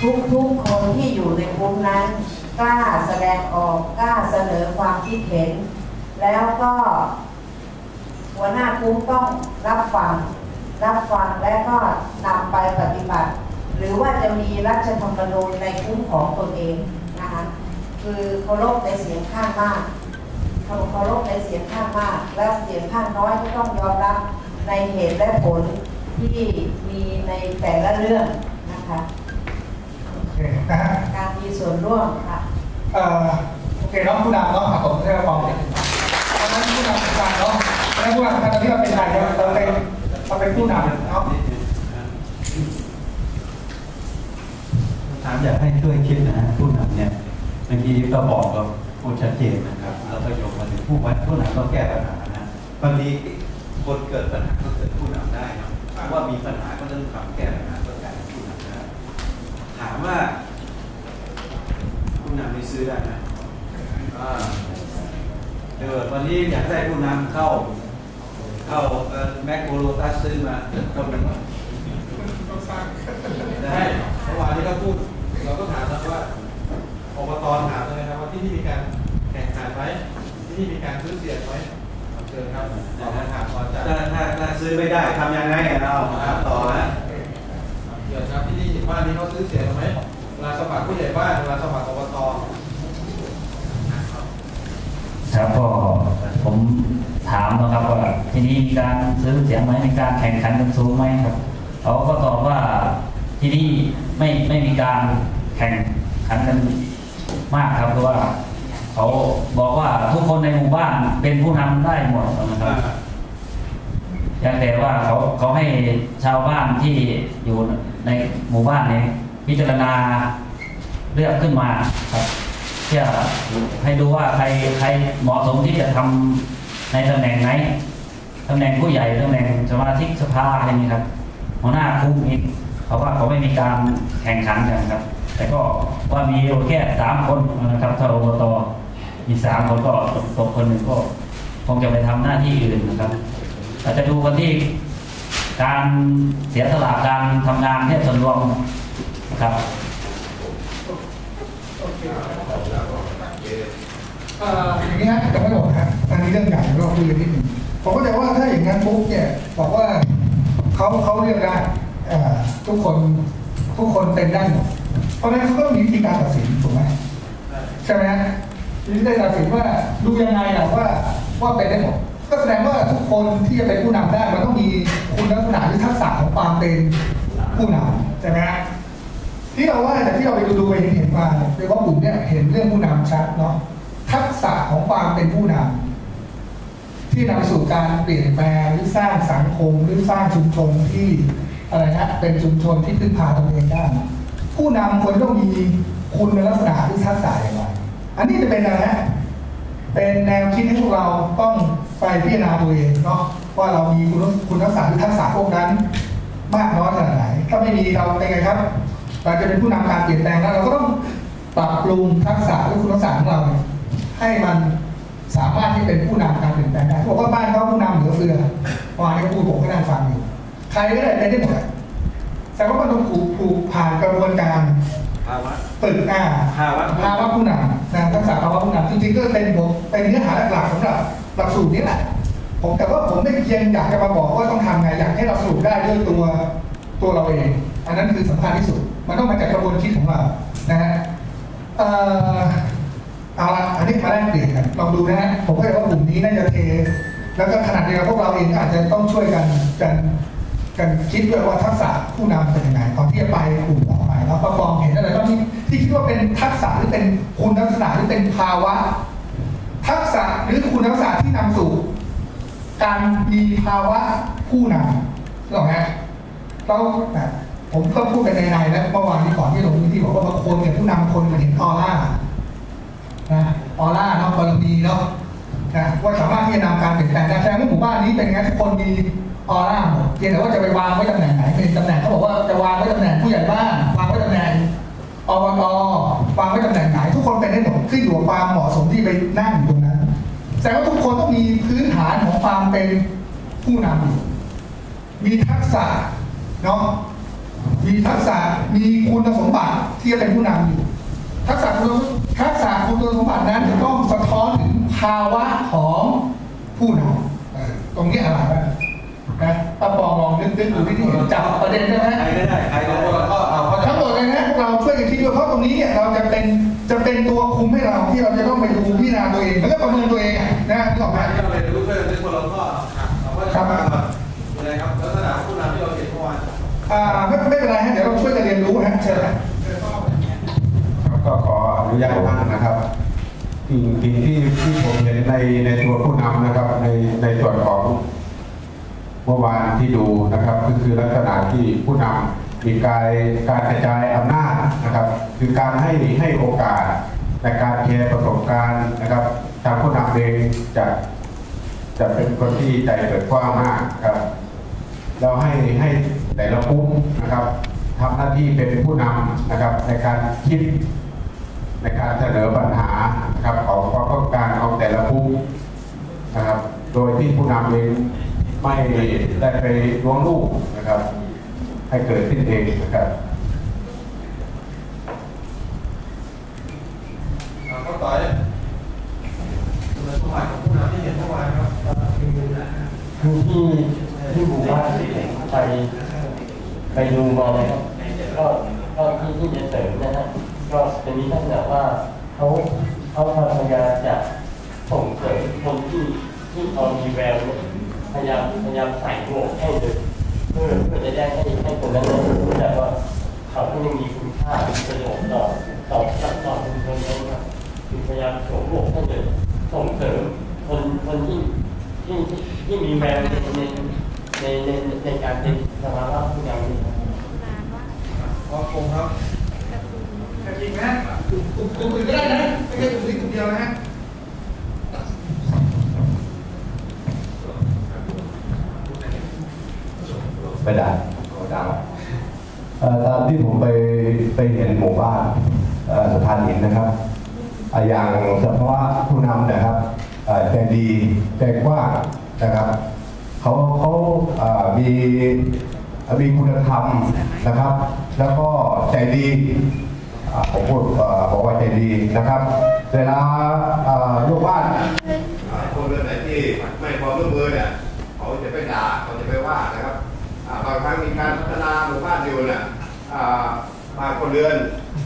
ทุกคนที่อยู่ในกลุ่มนั้นกล้าแสดงออกกล้าเสนอความคิดเห็นแล้วก็หัวหน้ากลุ่มต้องรับฟังและก็นำไปปฏิบัติหรือว่าจะมีรัฐธรรมนูญในกลุ่มของตนเองนะคะคือเคารพในเสียงข้างมากเคารพในเสียงข้างมากและเสียงข้างน้อยก็ต้องยอมรับในเหตุและผลที่มีในแต่ละเรื่องนะคะการมีส่วนร่วมค่ะโอเคน้องผู้นำเนาะผมจะบอกเพราะฉะนั้นผู้นำการเนาะเพราะฉะนั้นผู้นำการตอนนี้เราเป็นใครเราเป็นผู้นำเนาะถามอยากให้ช่วยคิดนะฮะผู้นำเนี่ยเมื่อกี้ก็บอกกับพูดชัดเจนนะครับแล้วก็โยงมาถึงผู้นำต้องแก้ปัญหานะบางทีคนเกิดปัญหาก็เกิดผู้นำได้นะว่ามีปัญหาก็ต้องทำแก้ปัญหาก็กลายเป็นผู้นำได้ถามว่าผู้นำไม่ซื้อได้ไหมวันนี้อยากได้ผู้นำเข้าแมคโครโลตัสซื้อมาคนหนึ่งได้เมื่อวานนี้ก็พูดเราก็ถามนะว่าอบตถามเลยครับว่าที่นี่มีการแข่งขันไหมที่นี่มีการซื้อเสียงไหมเชิญครับตอบคำถามก่อนจ้ะถ้าซื้อไม่ได้ทำยังไงเราต่อนะเดี๋ยวครับที่นี่บ้านนี้เขาซื้อเสียงไหมเวลาสมัครผู้ใหญ่บ้านเวลาสมัครอบตครับก็ผมถามนะครับว่าที่นี่มีการซื้อเสียงไหมมีการแข่งขันกันสูงไหมครับเขาก็ตอบว่าที่นี่ไม่มีการแข่งขันกันมากครับเพราะว่าเขาบอกว่าทุกคนในหมู่บ้านเป็นผู้นำได้หมดนะครับอย่างแต่ว่าเขาให้ชาวบ้านที่อยู่ในหมู่บ้านนี้พิจารณาเลือกขึ้นมาครับเพื่อให้ดูว่าใครเหมาะสมที่จะทำในตำแหน่งไหนตำแหน่งผู้ใหญ่ตำแหน่งสมาชิกสภาอะไรนี้ครับหัวหน้าคุมอีกเขาว่าเขาไม่มีการแข่งขันกันครับแต่ก็ว่ามีแค่3 คนนะครับถ้าอบตมี3 คนก็ตกคนหนึ่งก็คงจะไปทำหน้าที่อื่นนะครับเราจะดูกันที่การเสียสละการทำงานที่ส่วนรวมนะครับอย่างนี้ฮะจะไม่บอกนะอันนี้เรื่องใหญ่เราคุยกันนิดหนึ่งผมก็จะว่าถ้าอย่างนั้นปุ๊บเนี่ยบอกว่าเขาเรียกได้ทุกคนเป็นได้หมดเพราะฉะนั้นเขาก็มีวิธีการตัดสินถูกไหมใช่ไหมวิธีการตัดสินว่าดูยังไงอะว่าเป็นได้หมดก็แสดงว่าทุกคนที่จะเป็นผู้นำได้มันต้องมีคุณลักษณะหรือทักษะของความเป็นผู้นำใช่ไหมที่เราว่าแต่ที่เราไปดูไปเห็นมาโดยเฉพาะกลุ่มเนี่ยเห็นเรื่องผู้นำชัดเนาะทักษะของความเป็นผู้นำที่นำสู่การเปลี่ยนแปลงหรือสร้างสังคมหรือสร้างชุมชนที่อะไรนะเป็นชุมชนที่พึ่งพาตนเองได้ผู้นำควรต้องมีคุณลักษณะหรือทักษะอย่างไรอันนี้จะเป็นอะไรนะเป็นแนวคิดให้พวกเราต้องไปพิจารณาตัวเองเนาะว่าเรามีคุณลักษณะหรือทักษะพวกนั้นมากน้อยขนาดไหนถ้าไม่มีเราเป็นไงครับเราจะเป็นผู้นำการเปลี่ยนแปลงแล้วเราก็ต้องปรับปรุงทักษะหรือคุณลักษณะของเราให้มันสามารถที่เป็นผู้นำการเปลี่ยนแปลงได้บอกว่าบ้านเขาผู้นำเหลือเฟือวานนี้พูดผมก็นั่งฟังอยู่ใครก็ได้เป็นได้หมดแต่ว่ามันต้องถูกผ่านกระบวนการฝึกภาวะผู้นำทักษะภาวะผู้นำจริงๆก็เป็นเนื้อหาหลักๆสำหรับหลักสูตรนี้แหละแต่ว่าผมไม่เพียงอยากจะมาบอกว่าต้องทำไงอยากให้เราสรุปได้ด้วยตัวเราเองอันนั้นคือสำคัญที่สุดมันต้องมาจากกระบวนการคิดของเรานะฮะเอาละอันนี้มาแลกเปลี่ยนกันลองดูนะฮะผมก็เห็นว่ากลุ่มนี้น่าจะเทแล้วก็ขนาดเดียวกันพวกเราเองอาจจะต้องช่วยกันคิดด้วยว่าทักษะผู้นำเป็นยังไงตอนที่จะไปกลุ่มต่อไปแล้วประกอบเห็นอะไรบ้างที่คิดว่าเป็นทักษะหรือเป็นคุณลักษณะหรือเป็นภาวะทักษะหรือคุณลักษณะที่นำสู่การมีภาวะผู้นำถูกไหมผมก็พูดกันในแล้วเมื่อวานนี้ก่อนที่ลงพื้นที่บอกว่าบางคนเนี่ยผู้นำคนมันเห็นออร่านะออร่าเนาะบารมีเนาะนะว่าสามารถที่จะนำการเปลี่ยนแปลงได้แสดงว่าหมู่บ้านนี้เป็นไงทุกคนมีออร่าหมดเพียงแต่ว่าจะไปวางไว้ตำแหน่งไหนเป็นตำแหน่งเขาบอกว่าจะวางไว้ตำแหน่งผู้ใหญ่บ้านวางไว้ตำแหน่งอบตวางไว้ตำแหน่งไหนทุกคนเป็นได้หมดขึ้นอยู่กับความเหมาะสมที่ไปนั่งอยู่ตรงนั้นแสดงว่าทุกคนต้องมีพื้นฐานของความเป็นผู้นำมีทักษะเนาะมีทักษะมีคุณสมบัติที่จะเป็นผู้นำอยู่ทักษะคุณสมบัตินั้นจะต้องสะท้อนถึงภาวะของผู้นำตรงนี้อะไรบ้างนะป้าปองลองนึกดูที่จับประเด็นได้ไหมใครก็ได้ใครก็ได้ก็เอาทั้งหมดเลยนะพวกเราช่วยกันคิดด้วยเพราะตรงนี้เนี่ยเราจะเป็นตัวคุมให้เราที่เราจะต้องไปดูพิจารณาตัวเองแล้วก็ประเมินตัวเองนะที่ออกมาที่เราเรียนรู้เพื่อนคนเราก็เราก็จะมาแบบอะไรครับลักษณะผู้นำที่เราเห็นเมื่อวานไม่เป็นไรฮะเดี๋ยวเราช่วยกันเรียนรู้ฮะเชิญนะก็ขออนุญาตท่านนะครับสิ่งที่ผมเห็นในตัวผู้นำนะครับในส่วนของเมื่อวานที่ดูนะครับก็คือลักษณะที่ผู้นำมีการกระจายอำนาจนะครับคือการให้โอกาสในการแชร์ประสบการณ์นะครับทางผู้นำเองจะเป็นคนที่ใจเปิดกว้างมากครับเราให้แต่ละกลุ่มนะครับทำหน้าที่เป็นผู้นำนะครับในการคิดในการเสนอปัญหานะครับของความต้องการของแต่ละกลุ่มนะครับโดยที่ผู้นำเองไม่ได้ไปล้วงลูกนะครับให้เกิดขึ้นเองนะครับก็ต่อเลยคุณสมบัติของผู้นำที่เห็นเมื่อวานครับคือที่หมู่บ้านไปดูมานะครับก็ที่จะเสริมนะฮะก็จะมีลักษณะว่าเขาพยายามจะส่งเสริมคนที่เขามีแววพยายามใส่หมวกให้เลยเพื่อจะได้ให้คนนั้นรู้จักว่าเขายังมีคุณค่าประโยชน์ต่อชุมชนนะครับคือพยายามสวมหมวกให้เลยส่งเสริมคนที่มีแววในการเป็นสภาวะผู้นำนี่ขอบคุณครับจริงนะกลุ่มอื่นก็ได้นะไม่ใช่กลุ่มนี้กลุ่มเดียวนะฮะไปได้ตามที่ผมไปเห็นหมู่บ้านสถานหินนะครับอย่างเฉพาะผู้นำนะครับใจดีใจกว้างนะครับเขามีคุณธรรมนะครับแล้วก็ใจดีผมพูดบอกว่าใจดีนะครับเวลาลูกบ้านคนเรือนไหนที่ไม่พร้อมร่วมมือเนี่ยเขาจะไปด่าเขาจะไปว่านะครับบางครั้งมีการพัฒนาหมู่บ้านอยู่เนี่ยบางคนเรือน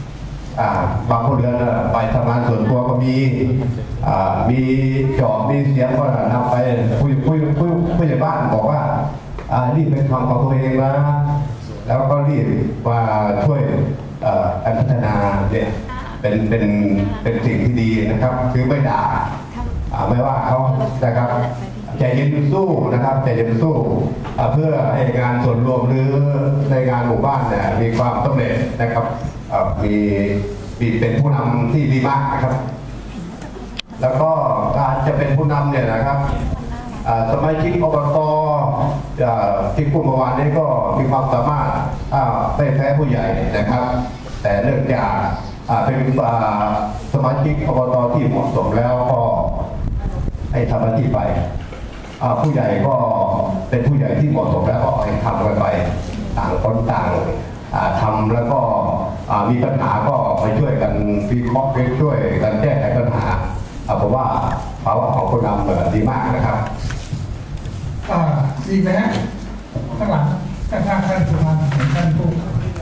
ไปทำงานส่วนตัวก็มีจอบมีเสียงก็นำไปผู้ใหญ่บ้านบอกว่ารีบไปทำของตัวเองนะแล้วก็รีบมาช่วยการพัฒนาเนี่ยเป็นสิ่งที่ดีนะครับคือไม่ด่าไม่ว่าเขานะครับใจเย็นสู้นะครับใจเย็นสู้เพื่อให้งานส่วนรวมหรือในงานหมู่บ้านเนี่ยมีความสำเร็จนะครับมีเป็นผู้นำที่ดีมากนะครับแล้วก็การจะเป็นผู้นำเนี่ยนะครับสมาชิกอบตที่พูดเมื่อวานนี้ก็มีความสามารถไม่แพ้ผู้ใหญ่นะครับแต่เนื่องจากเป็นสมาชิกอบตที่เหมาะสมแล้วก็ให้ทำหน้าที่ไปผู้ใหญ่ก็เป็นผู้ใหญ่ที่เหมาะสมแล้วก็ให้ทำกันไปต่างคนต่างทำแล้วก็มีปัญหาก็ไปช่วยกันวิเคราะห์ช่วยกันแก้ไขปัญหาเพราะว่าภาวะของผู้นำดีมากนะครับดีไหมฮะข้างหลังท่านสุภาพท่านผู้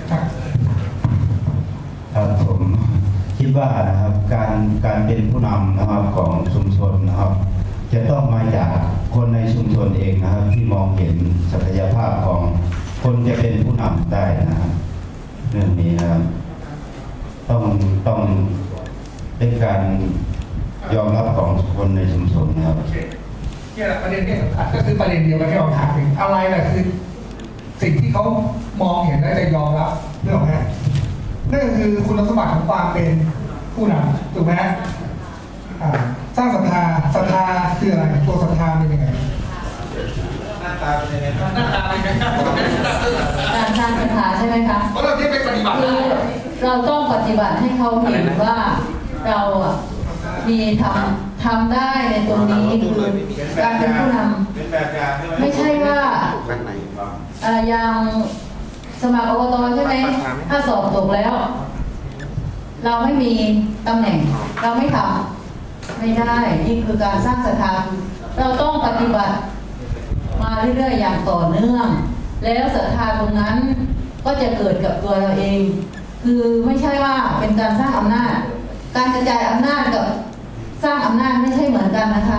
ครับผมคิดว่านะครับการเป็นผู้นำนะครับของชุมชนนะครับจะต้องมาจากคนในชุมชนเองนะครับที่มองเห็นศักยภาพของคนจะเป็นผู้นำได้นะครับเรื่องนี้นะครับต้องเป็นการยอมรับของคนในชุมชนนะครับเนี่ยประเด็นที่สำคัญก็คือประเด็นเดียวกันที่เราถามถึงอะไรแหละคือสิ่งที่เขามองเห็นและจะยอมรับเรื่องนี้นั่นคือคุณสมบัติของความเป็นผู้นำถูกไหมฮะสร้างศรัทธาคืออะไรตัวศรัทธาเป็นยังไงหน้าตาเป็นยังไงหน้าตาเป็นยังไงการสร้างศรัทธาใช่ไหมคะเพราะเราที่ไปปฏิบัติเราต้องปฏิบัติให้เขาเห็นว่าเรามีทำได้ในตรงนี้คือการเป็นผู้นำไม่ใช่ว่าอย่างสมัครอบตใช่ไหมถ้าสอบตกแล้ว เราไม่มีตำแหน่งเราไม่ทำไม่ได้นี่คือการสร้างศรัทธาเราต้องปฏิบัติมาเรื่อยๆอย่างต่อเนื่องแล้วศรัทธาตรงนั้นก็จะเกิดกับตัวเราเองคือไม่ใช่ว่าเป็นการสร้างอำนาจการกระจายอำนาจกับสร้างอำนาจไม่ใช่เหมือนกันนะคะ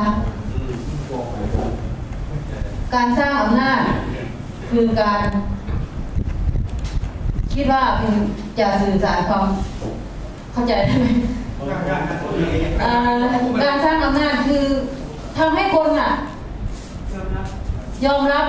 การสร้างอำนาจคือการคิดว่าเป็นจะสื่อสารความเข้าใจได้ไหมการสร้างอำนาจคือทำให้คนน่ะยอมรับ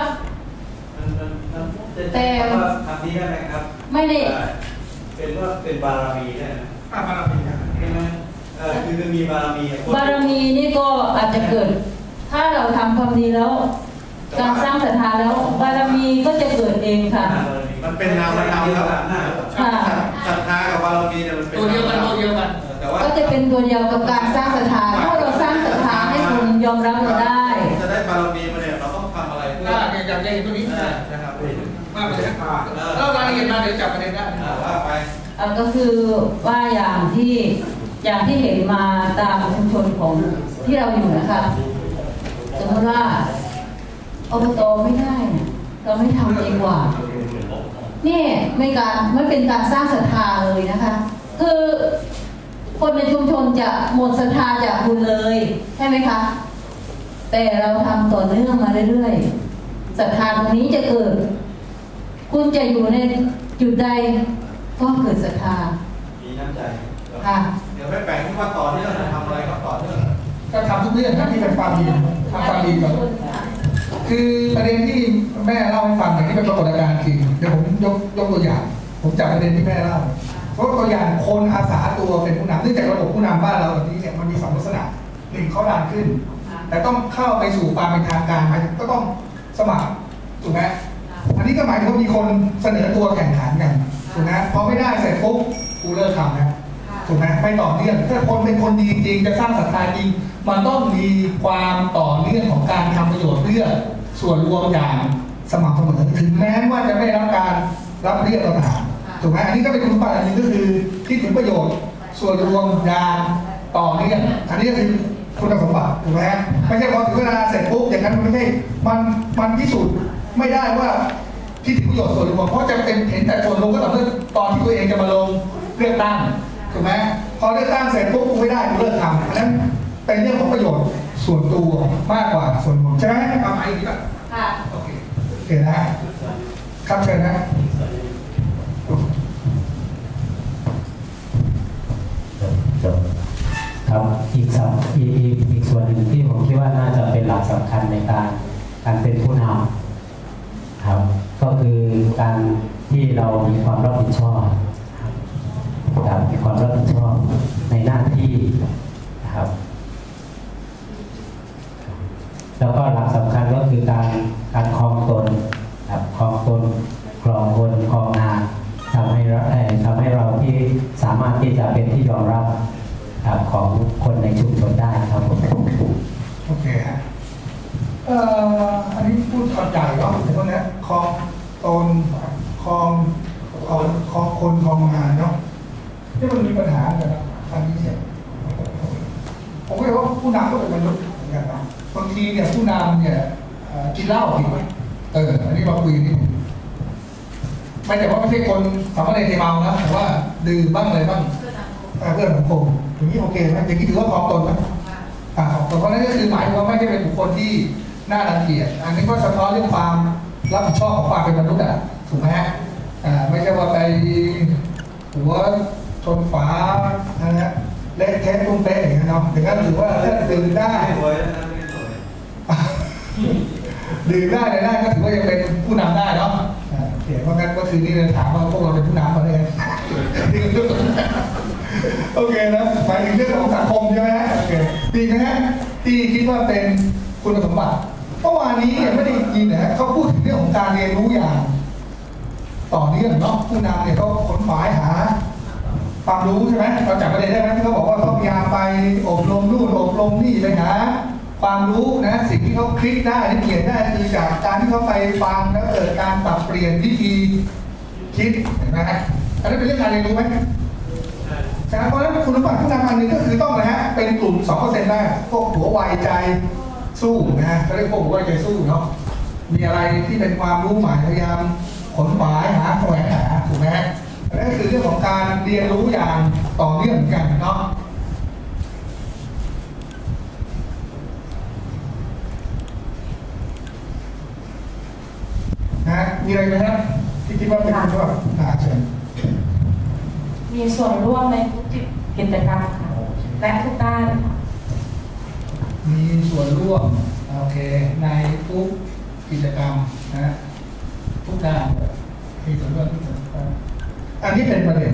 แต่ทำนี้ได้ไหมครับไม่ได้เป็นว่าเป็นบารมีได้ไหมบารมีใช่ไหมคือมีบารมีบารมีนี่ก็อาจจะเกิดถ้าเราทำความดีแล้วการสร้างศรัทธาแล้วบารมีก็จะเกิดเองค่ะมันเป็นนามธรรมครับศรัทธากับบารมีเนี่ยมันเป็นตัวเดียวกันแต่ว่าก็จะเป็นตัวเดียวกับการสร้างศรัทธาถ้าเราสร้างศรัทธาให้คนยอมรับเราได้จะได้บารมีมาเนี่ยเราต้องทำอะไรเพื่ออยากจะเห็นตัวนี้นะครับมาไปเลยครับแล้วรายละเอียดมาเดี๋ยวจับประเด็นได้ว่าไปก็คือว่าอย่างที่เห็นมาตามชุมชนของที่เราอยู่นะคะสมมติว่าอบตไม่ได้เราไม่ทำเองกว่านี่ไม่เป็นการสร้างศรัทธาเลยนะคะคือคนในชุมชนจะหมดศรัทธาจากคุณเลยใช่ไหมคะแต่เราทำต่อเนื่องมาเรื่อยๆศรัทธาตรงนี้จะเกิดคุณจะอยู่ในจุดใดก็เกิดศรัทธามีน้ำใจค่ะเดี๋ยวไปแบ่งว่าต่อที่เราจะทำอะไรก็ต่อเนื่องก็ทำทุกเรื่องที่เป็นความดีทำความดีก่อนคือประเด็นที่แม่เล่าให้ฟังอย่างที่เป็นปรากฏการณ์จริงเดี๋ยวผมยกตัวอย่างผมจับประเด็นที่แม่เล่าเพราะตัวอย่างคนอาสาตัวเป็นผู้นำเนื่องจากระบบผู้นำบ้านเราแบบนี้เนี่ยมันมีสองลักษณะหนึ่งเขาดันขึ้นแต่ต้องเข้าไปสู่ความเป็นทางการหมายถึงก็ต้องสมัครถูกไหมอันนี้ก็หมายถึงว่ามีคนเสนอตัวแข่งขันกันถูกไหมพอไม่ได้เสร็จปุ๊บกูเลิกทำนะถูกไหมไม่ต่อเนื่องถ้าคนเป็นคนดีจริงจะสร้างศรัทธาจริงมันต้องมีความต่อเนื่องของการทำประโยชน์เพื่อส่วนรวมอย่างสม่ำเสมอถึงแม้ว่าจะไม่ได้รับการรับเรียกเราถามถูกไหมอันนี้ก็เป็นคุณสมบัติอันนึงก็คือคิดถึงประโยชน์ส่วนรวมอย่างต่อเนื่องอันนี้ก็คือคุณสมบัติถูกไหมไม่ใช่พอถึงเวลาเสร็จปุ๊บอย่างนั้นมันไม่ใช่มันพิสูจน์ไม่ได้ว่าคิดถึงประโยชน์ส่วนรวมเพราะจะเป็นเห็นแต่ส่วนรวมก็ต่อเมื่อตอนที่ตัวเองจะมาลงเลือกตั้งถูกไหมพอเลือกตั้งเสร็จปุ๊บกูไม่ได้กูเลิกทำอันนั้นเป็นเรื่องของประโยชน์ส่วนตัวมากกว่าส่วนรวมใช่ไหมความหมายอย่างนี้ป่ะค่ะโอเคนะครับเชิญนะครับอีกส่วนหนึ่งที่ผมคิดว่าน่าจะเป็นหลักสำคัญในการเป็นผู้นำครับก็คือการที่เรามีความรับผิดชอบครับมีความรับผิดชอบในหน้าที่นะครับแล้วก็หลักสำคัญก็คือการครองตนครับครองตนครองคนครองงานทำให้เราที่สามารถที่จะเป็นที่ยอมรับของคนในชุมชนได้ครับผมโอเคฮะอันนี้พูดเข้าใจเนาะผมว่าเนี่ยครองตนครองคนครองงานเนาะที่มันมีปัญหากันนะอันนี้เนี่ยผมก็เลยว่าผู้นำก็เป็นมนุษย์เหมือนกันนะบางทีเนี่ยผู้นำเนี่ยกินเหล้าผิดไหมอันนี้เราคุยนิดนึงไม่แต่ว่าไม่ใช่คนสามารถเมานะแต่ว่าดื่มบ้างอะไรบ้างเพื่อสังคมอย่างนี้โอเคไหมอย่างนี้ถือว่าครองตนไหมของตนเพราะนั่นก็คือหมายว่าไม่ใช่เป็นบุคคลที่น่ารังเกียจอันนี้ก็สะท้อนเรื่องความรับผิดชอบของความเป็นมนุษย์ถูกไหมฮะไม่ใช่ว่าไปหัวชนฝานะเละเทะตุ้มเป๊ะอย่างนี้เนาะอย่างนั้นถือว่าถ้าดื่มได้ดื่มได้ก็ถือว่ายังเป็นผู้นำได้เนาะเพราะงั้นก็คือนี่เลยถามว่าพวกเราเป็นผู้นำมาเลยโอเคนะหมายถึงเรื่องของสังคมใช่ไหมโอเคดีนะฮะที่คิดว่าเป็นคุณสมบัติเมื่อวานนี้ไม่ได้ยินนะเขาพูดถึงเรื่องของการเรียนรู้อย่างต่อเนื่องเนาะผู้นำเนี่ยเขาขนขวายหาความรู้ใช่ไหมเราจับประเด็นได้ไหมที่เขาบอกว่าเขาพยายามไปอบรมนู่นอบรมนี่ไปหาความรู้นะสิ่งที่เขาคลิกได้เปลี่ยนได้คือจากการที่เขาไปฟังแล้วเกิดการปรับเปลี่ยนวิธีคคิดเห็นไหมฮะอันนี้เป็นเรื่องการเรียนรู้ไหมใช่ไหมเพราะฉะนั้นคุณสมบัติผู้นำอันหนึ่งก็คือต้องนะฮะเป็นกลุ่ม 2% แรกพวกหัวไวใจสู้นะฮะเขาเรียกพวกหัวไวใจสู้เนาะมีอะไรที่เป็นความรู้ใหม่พยายามขนขวายหาแสวงหาถูกไหมฮะนั่นคือเรื่องของการเรียนรู้อย่างต่อเนื่องเหมือนกันเนาะนะมีอะไรไหมครับที่คิดว่าเป็นคุณสมบัติเชิญมีส่วนร่วมในทุกกิจกรรมค่ะและทุกด้านค่ะมีส่วนร่วมโอเคในทุกกิจกรรมนะทุกด้านมีส่วนร่วมทุกด้านอันนี้เป็นประเด็น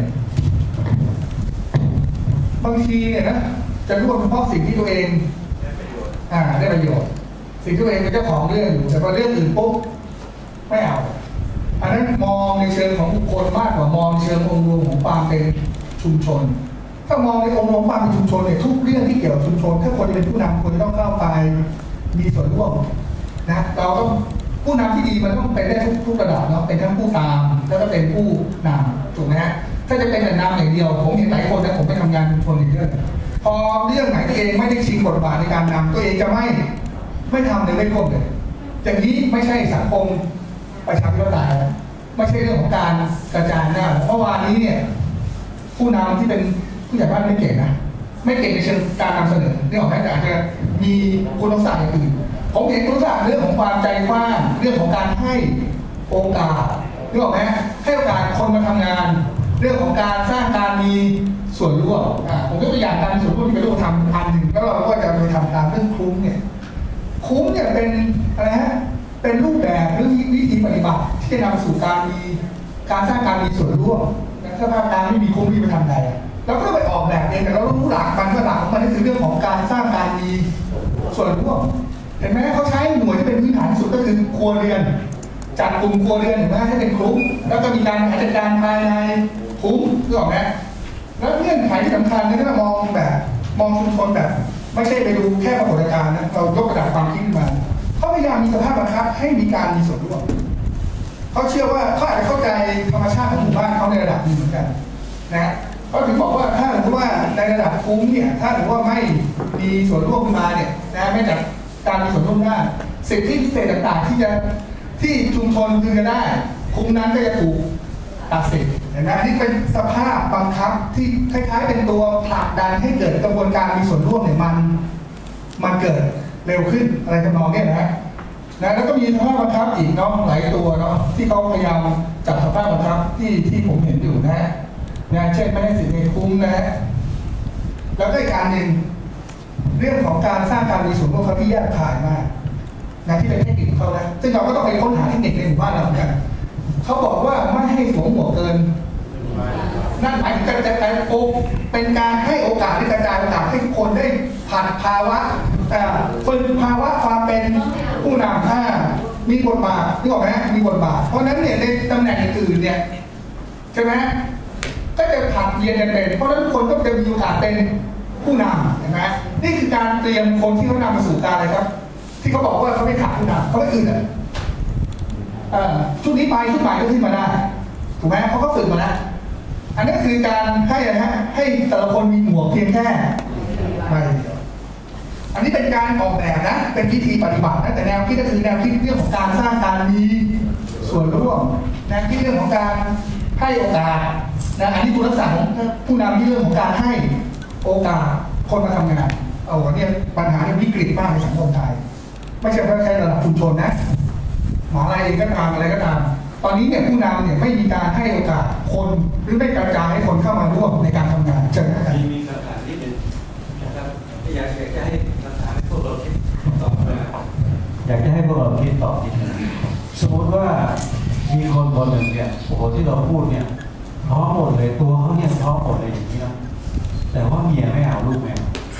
บางทีเนี่ยนะจะร่วมเฉพาะสิ่งที่ตัวเองได้ประโยชน์สิ่งที่ตัวเองเป็นเจ้าของเรื่องอยู่แต่พอเรื่องอื่นปุ๊บไม่เอาอันนั้นมองในเชิงของบุคคลมากกว่ามองเชิงองค์รวมของความเป็นชุมชนถ้ามองในองค์รวมความเป็นชุมชนเนี่ยทุกเรื่องที่เกี่ยวกับชุมชนถ้าคนเป็นผู้นำคนต้องเข้าไปมีส่วนร่วมนะเราต้องผู้นำที่ดีมันต้องเป็นได้ทุกระดับเนาะเป็นทั้งผู้ตามแล้วก็เป็นผู้นำถูกไหมฮะถ้าจะเป็นแต่นำอย่างเดียวผมเห็นหลายคนนะผมไปทำงานชุมชนอีกเรื่องพอเรื่องไหนตัวเองไม่ได้ชิงบทบาทในการนำตัวเองจะไม่ทำเลยไม่ร่วมเลยอย่างนี้ไม่ใช่สังคมประชาธิปไตยไม่ใช่เรื่องของการกระจายหน้าเพราะวันนี้เนี่ยผู้นำที่เป็นผู้ใหญ่บ้านไม่เก่งนะไม่เก่งในเชิงการนำเสนอเรื่องของการอาจจะมีคุณลักษณะอย่างอื่นผมเห็นคุณลักษณะเรื่องของความใจกว้างเรื่องของการให้โอกาสนึกออกไหมให้โอกาสคนมาทำงานเรื่องของการสร้างการมีส่วนร่วมผมยกตัวอย่างการมีส่วนร่วมที่เป็นรูปธรรมอันหนึ่งแล้วเราก็จะไปทำตามเรื่องคุ้มเนี่ยเป็นอะไรฮะเป็นรูปแบบหรือวิธีปฏิบัติที่จะนำสู่การสร้างการมีส่วนร่วมถ้าภาคการไม่มีคุ้มมีไปทำไงเราก็ไปออกแบบเองแต่เราต้องรู้หลักมันว่าหลักของมันนี่คือเรื่องของการสร้างการมีส่วนร่วมเห็นไหมเขาใช้หน่วยที่เป็นพื้นฐานที่สุดก็คือครัวเรือนจัดกลุ่มครัวเรือนเห็นไหมให้เป็นกลุ่มแล้วก็มีการจัดการภายในกลุ่มนึกออกไหมแล้วเงื่อนไขที่สำคัญเนี่ยถ้ามองชุมชนแบบไม่ใช่ไปดูแค่ปรากฏการณ์นะเรายกระดับความคิดมาเขาพยายามมีสภาพบังคับให้มีการมีส่วนร่วมเขาเชื่อว่าเขาอาจจะเข้าใจธรรมชาติของหมู่บ้านเขาในระดับนึงเหมือนกันนะเขาถึงบอกว่าถ้าถือว่าในระดับคุ้มเนี่ยถ้าถือว่าไม่มีส่วนร่วมขึ้นมาเนี่ยนะไม่จัดการมีส่วนร่วมได้สิทธิพิเศษต่างๆที่ชุมชนพึงจะได้คุ้มนั้นก็จะถูกตัดสิทธิ์นะนี่เป็นสภาพบังคับที่คล้ายๆเป็นตัวผลักดันให้เกิดกระบวนการมีส่วนร่วมเนี่ยมันเกิดเร็วขึ้นอะไรทำนองนี้นะแล้วก็มีสภาพบังคับอีกเนาะหลายตัวเนาะที่เขาพยายามจับสภาพบังคับที่ผมเห็นอยู่นะเช่นไม่ให้สิทธิ์ในคุ้มนะแล้วก็อีกการหนึ่งเรื่องของการสร้างการมีส่วนร่วมเขาที่แยกผ่านมากนะที่เป็นเทคนิคของเขานะซึ่งเราก็ต้องไปค้นหาเทคนิคในหมู่บ้านเราเหมือนกันเขาบอกว่าไม่ให้สวมหมวกเกินนั่นหมายถึงการกระจายเป็นการให้โอกาสที่กระจายโอกาสให้ทุกคนได้ผ่านภาวะฝึกภาวะความเป็นผู้นำมีบทบาทนึกออกไหมมีบทบาทเพราะฉะนั้นเนี่ยในตำแหน่งอื่นเนี่ยใช่ไหมก็จะผัดเวียนกันเป็นเพราะฉะนั้นทุกคนก็จะมีโอกาสเป็นผู้นำเห็นไหมนี่คือการเตรียมคนที่เขานำมาสู่การอะไรครับที่เขาบอกว่าเขาไม่ขาดผู้นำเขาไม่อื่นอ่ะชุดนี้ไปชุดใหม่ก็ขึ้นมาได้ถูกไหมเขาก็ฝึกมาแล้วอันนี้คือการให้อะไรฮะให้แต่ละคนมีหมวกเพียงแค่ใบเดียวอันนี้เป็นการออกแบบนะเป็นวิธีปฏิบัตินะแต่แนวคิดก็คือแนวคิดเรื่องของการสร้างการมีส่วนร่วมแนวคิดเรื่องของการให้โอกาสนะอันนี้คุณลักษณะของผู้นำที่เรื่องของการให้โอกาสคนมาทำงานเนี่ยปัญหาที่วิกฤตมากในสังคมไทยไม่ใช่แค่ระดับชุมชนนะหมหาลัยเองก็ตามอะไรก็ตามตอนนี้เนี่ยผู้นำเนี่ยไม่มีการให้โอกาสคนหรือไม่กระจายให้คนเข้ามาร่วมในการทำงานเชิญนะครับมีคำถามนิดนึงนะครับอยากจะให้คำถามพวกเราคิดตอบนะครับอยากจะให้พวกเราคิดตอบนิดนึงสมมติว่ามีคนหนึ่งเนี่ยโอ้โหที่เราพูดเนี่ยพร้อมหมดเลยตัวเขาเนี่ยพร้อมหมดเลยอย่างนี้นะแต่ว่าเมียไม่เอาลูกแมว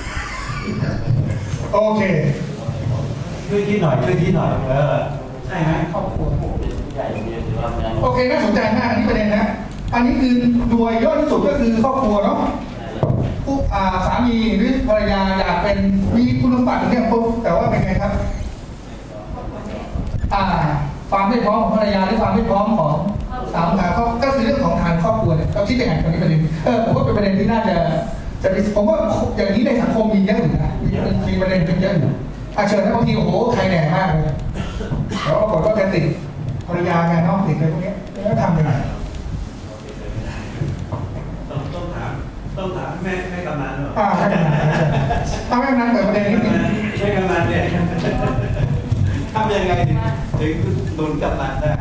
โอเคช่วยคิดหน่อยใช่ไหมครอบครัวโอเคน่าสนใจมากอันนี้ประเด็นนะอันนี้คือโดยย่อที่สุดก็คือครอบครัวเนาะผู้สามีหรือภรรยาอยากเป็นมีคุณสมบัติเนี่ยปุ๊บแต่ว่าเป็นไงครับความไม่พร้อมของภรรยาหรือความไม่พร้อมของก็คือเรื่องของทางครอบครัวเนี่ยเราคิดยังไงตอนนี้ประเด็นผมว่าเป็นประเด็นที่น่าจะผมว่าอย่างนี้ในสังคมมีเยอะอยู่นะมีประเด็นเป็นเยอะอยู่เชิญนะบางทีโอ้โหใครแหน่มากเลยแล้วปรากฏว่าแกติดภรรยาแกน้องติดอะไรพวกนี้แล้วทำยังไงต้องถามแม่กำนันหรอแม่กำนันเปิดประเด็นนิดนึงแม่กำนันเนี่ยทำยังไงถึงหนุนกำนันได้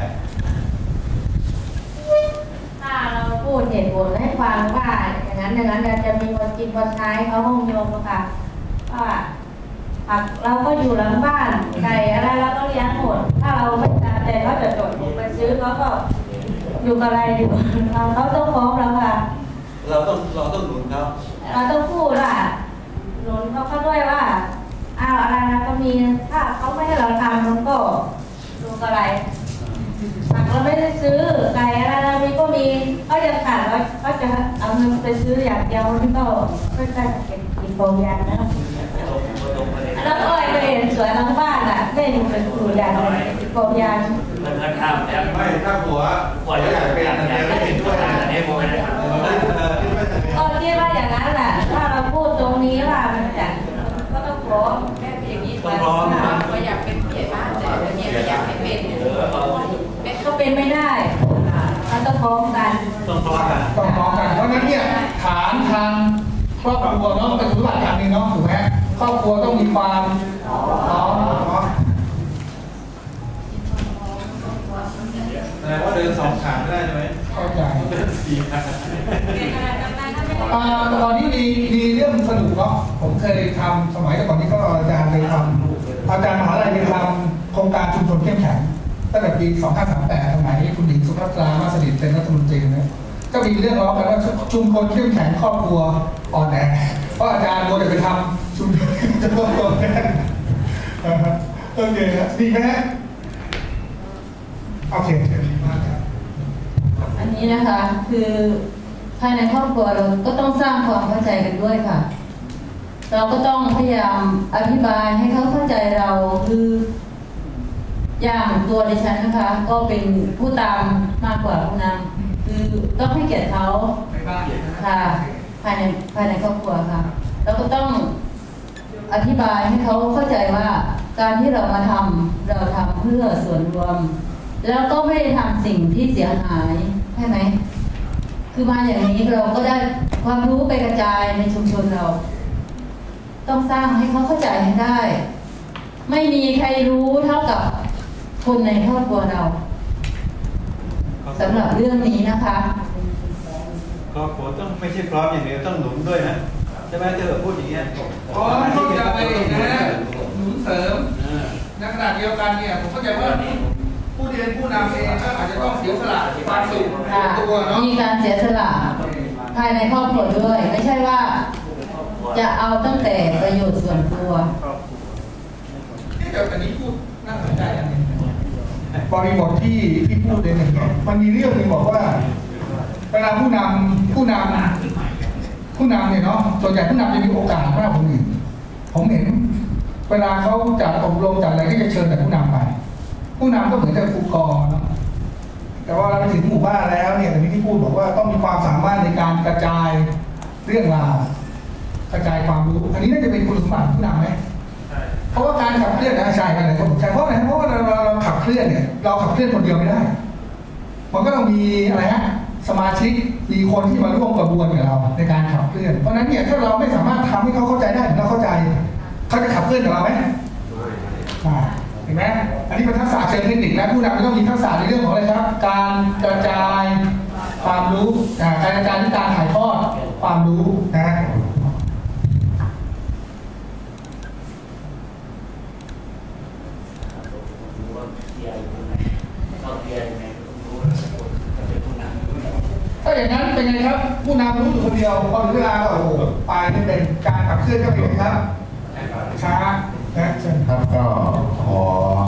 ถ้าเราพูดเหตุผลให้ฟังว่าอย่างนั้นจะมีคนกินคนใช้เขาห้องโยมค่ะว่าเราก็อยู่หลังบ้านไก่อะไรเราต้องเลี้ยงหมดถ้าเราไม่ตามใจเขาจะจดไปซื้อเขาก็อยู่กับอะไรอยู่เขาต้องฟ้องเราค่ะเราต้องหนุนเขาเราต้องพูดว่าหนุนเขาด้วยว่าอะไรนะก็มีถ้าเขาไม่ให้เราทำมันก็ดูอะไรเราไม่ได้ซื้อไก่อะไรเรามีก็มีก็ยังขาดก็จะเอาเงินไปซื้ออย่างเดียวที่ก็ไม่ได้เก็บกินโปรยานะแล้วก็ไปเห็นสวยทั้งบ้านเล่นเป็นตัวอย่างกินโปรยามันทำแล้วไม่ถ้าหัวอยากเป็นอะไรไม่เห็นด้วยอันนี้ผมไม่ได้ทำก็คิดว่าอย่างนั้นแหละถ้าเราพูดตรงนี้ว่ามันจะก็ต้องพร้อมแค่อย่างนี้ต้องพร้อมว่าอยากเป็นผู้ใหญ่บ้านแต่เนี่ยอยากให้เป็นก็เป็นไม่ได้มันต้องพร้อมกันต้องพร้อมกันเพราะนั้นเนี่ยฐานทางครอบครัวเนาะเป็นสมบัติอย่างนึงเนาะถูกไหมครอบครัวต้องมีความพร้อมแสดงว่าเดิน2 ขาไม่ได้ใช่ไหมเข้าใจเดิน4 ขาตอนนี้มีเรื่องสนุกเนาะผมเคยทำสมัยก่อนนี้ก็อาจารย์ไปทำอาจารย์มหาลัยไปทำโครงการชุมชนเข้มแข็งตั้งแต่ปี2538สมัยคุณหญิงสุภัตรามาสดิษฐ์เป็นรัฐมนตรีนะก็มีเรื่องร้องกันว่าชุมชนเข้มแข็งครอบครัวอ่อนแอเพราะอาจารย์โดนไปทำชุมชนจะต้องโดนแน่โอเคดีไหมฮะโอเคดีมากครับอันนี้นะคะคือภายในครอบครัวเราก็ต้องสร้างความเข้าใจกันด้วยค่ะเราก็ต้องพยายามอธิบายให้เขาเข้าใจเราคืออย่างตัวดิฉันนะคะก็เป็นผู้ตามมากกว่าผู้นำคือต้องให้เกียรติเขาค่ะภายในครอบครัวค่ะเราก็ต้องอธิบายให้เขาเข้าใจว่าการที่เรามาทำเราทำเพื่อส่วนรวมแล้วก็ไม่ได้ทำสิ่งที่เสียหายใช่ไหมคือมาอย่างนี้เราก็ได้ความรู้ไปกระจายในชุมชนเราต้องสร้างให้เขาเข้าใจให้ได้ไม่มีใครรู้เท่ากับคนในครอบครัวเราสำหรับเรื่องนี้นะคะครอบครัวต้องไม่ใช่พร้อมอย่างเดียวต้องหนุนด้วยนะใช่ไหมเธอพูดอย่างเงี้ยพร้อมเข้าใจนะหนุนเสริมในขณะเดียวกันเนี่ยผมเข้าใจว่าผู้ที่เป็นผู้นำเองก็อาจจะต้องเสียสละความสุขตัวเนาะมีการเสียสละภายในครอบครัวด้วยไม่ใช่ว่าจะเอาตั้งแต่ประโยชน์ส่วนตัวเดี๋ยวอันนี้พูดน่าสนใจอันนึงบริบทที่พูดในหนึ่งมันมีเรื่องหนึ่งบอกว่าเวลาผู้นำเนี่ยเนาะส่วนใหญ่ผู้นำจะมีโอกาสมากกว่าคนอื่นผมเห็นเวลาเขาจัดอบรมจัดอะไรก็จะเชิญแต่ผู้นำไปผู้นำก็เหมือนกับครูกรเนาะแต่ว่าเราไปถึงหมู่บ้านแล้วเนี่ยอันนี้ที่พูดบอกว่าต้องมีความสามารถในการกระจายเรื่องราวกระจายความรู้อันนี้น่าจะเป็นคุณสมบัติผู้นำไหมเพราะว่าการขับเคลื่อนนะใช่กันเลยผมใช่เพราะอะไรเพราะว่าเราขับเคลื่อนเนี่ยเราขับเคลื่อนคนเดียวไม่ได้มันก็ต้องมีอะไรฮะสมาชิกมีคนที่มาร่วมกระบวนกับเราในการขับเคลื่อนเพราะนั้นเนี่ยถ้าเราไม่สามารถทำให้เขาเข้าใจได้เราเข้าใจเขาจะขับเคลื่อนกับเราไหมเห็นไหมอันนี้เป็นทักษะเชิงเทคนิคและผู้นำต้องมีทักษะในเรื่องของอะไรครับการกระจายความรู้การกระจายการถ่ายทอดความรู้นะถ้าอย่างนั้นเป็นไงครับผู้นำรู้อยู่คนเดียวพอถึงเวลาก็โอ้โหไปนี่เป็นการขับเคลื่อนก็เป็นครับช้าครับก็ขอ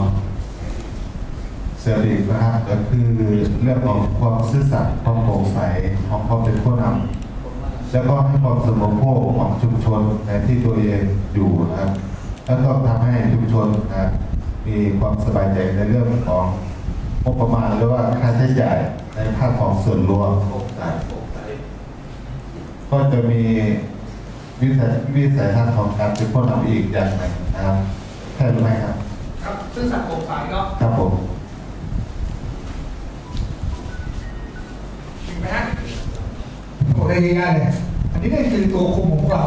เสริมอีกนะครับก็คือเรื่องของความซื่อสัตย์ความโปร่งใสของความเป็นผู้นำแล้วก็ให้ความสมบูรณ์ของชุมชนในที่ตัวเองอยู่นะครับแล้วก็ทำให้ชุมชนนะครับมีความสบายใจในเรื่องของงบประมาณหรือว่าค่าใช้จ่ายในภาคของส่วนรวมก็จะมีวิสัยทัศน์ของการเป็นผู้นำอีกอย่างหนึ่งนะครับใช่หรือไม่ครับครับซึ่งสังคมสายเนาะครับผมจริงไหมฮะโอ้ได้ง่ายเลยอันนี้ก็คือตัวคุมของพวกเรา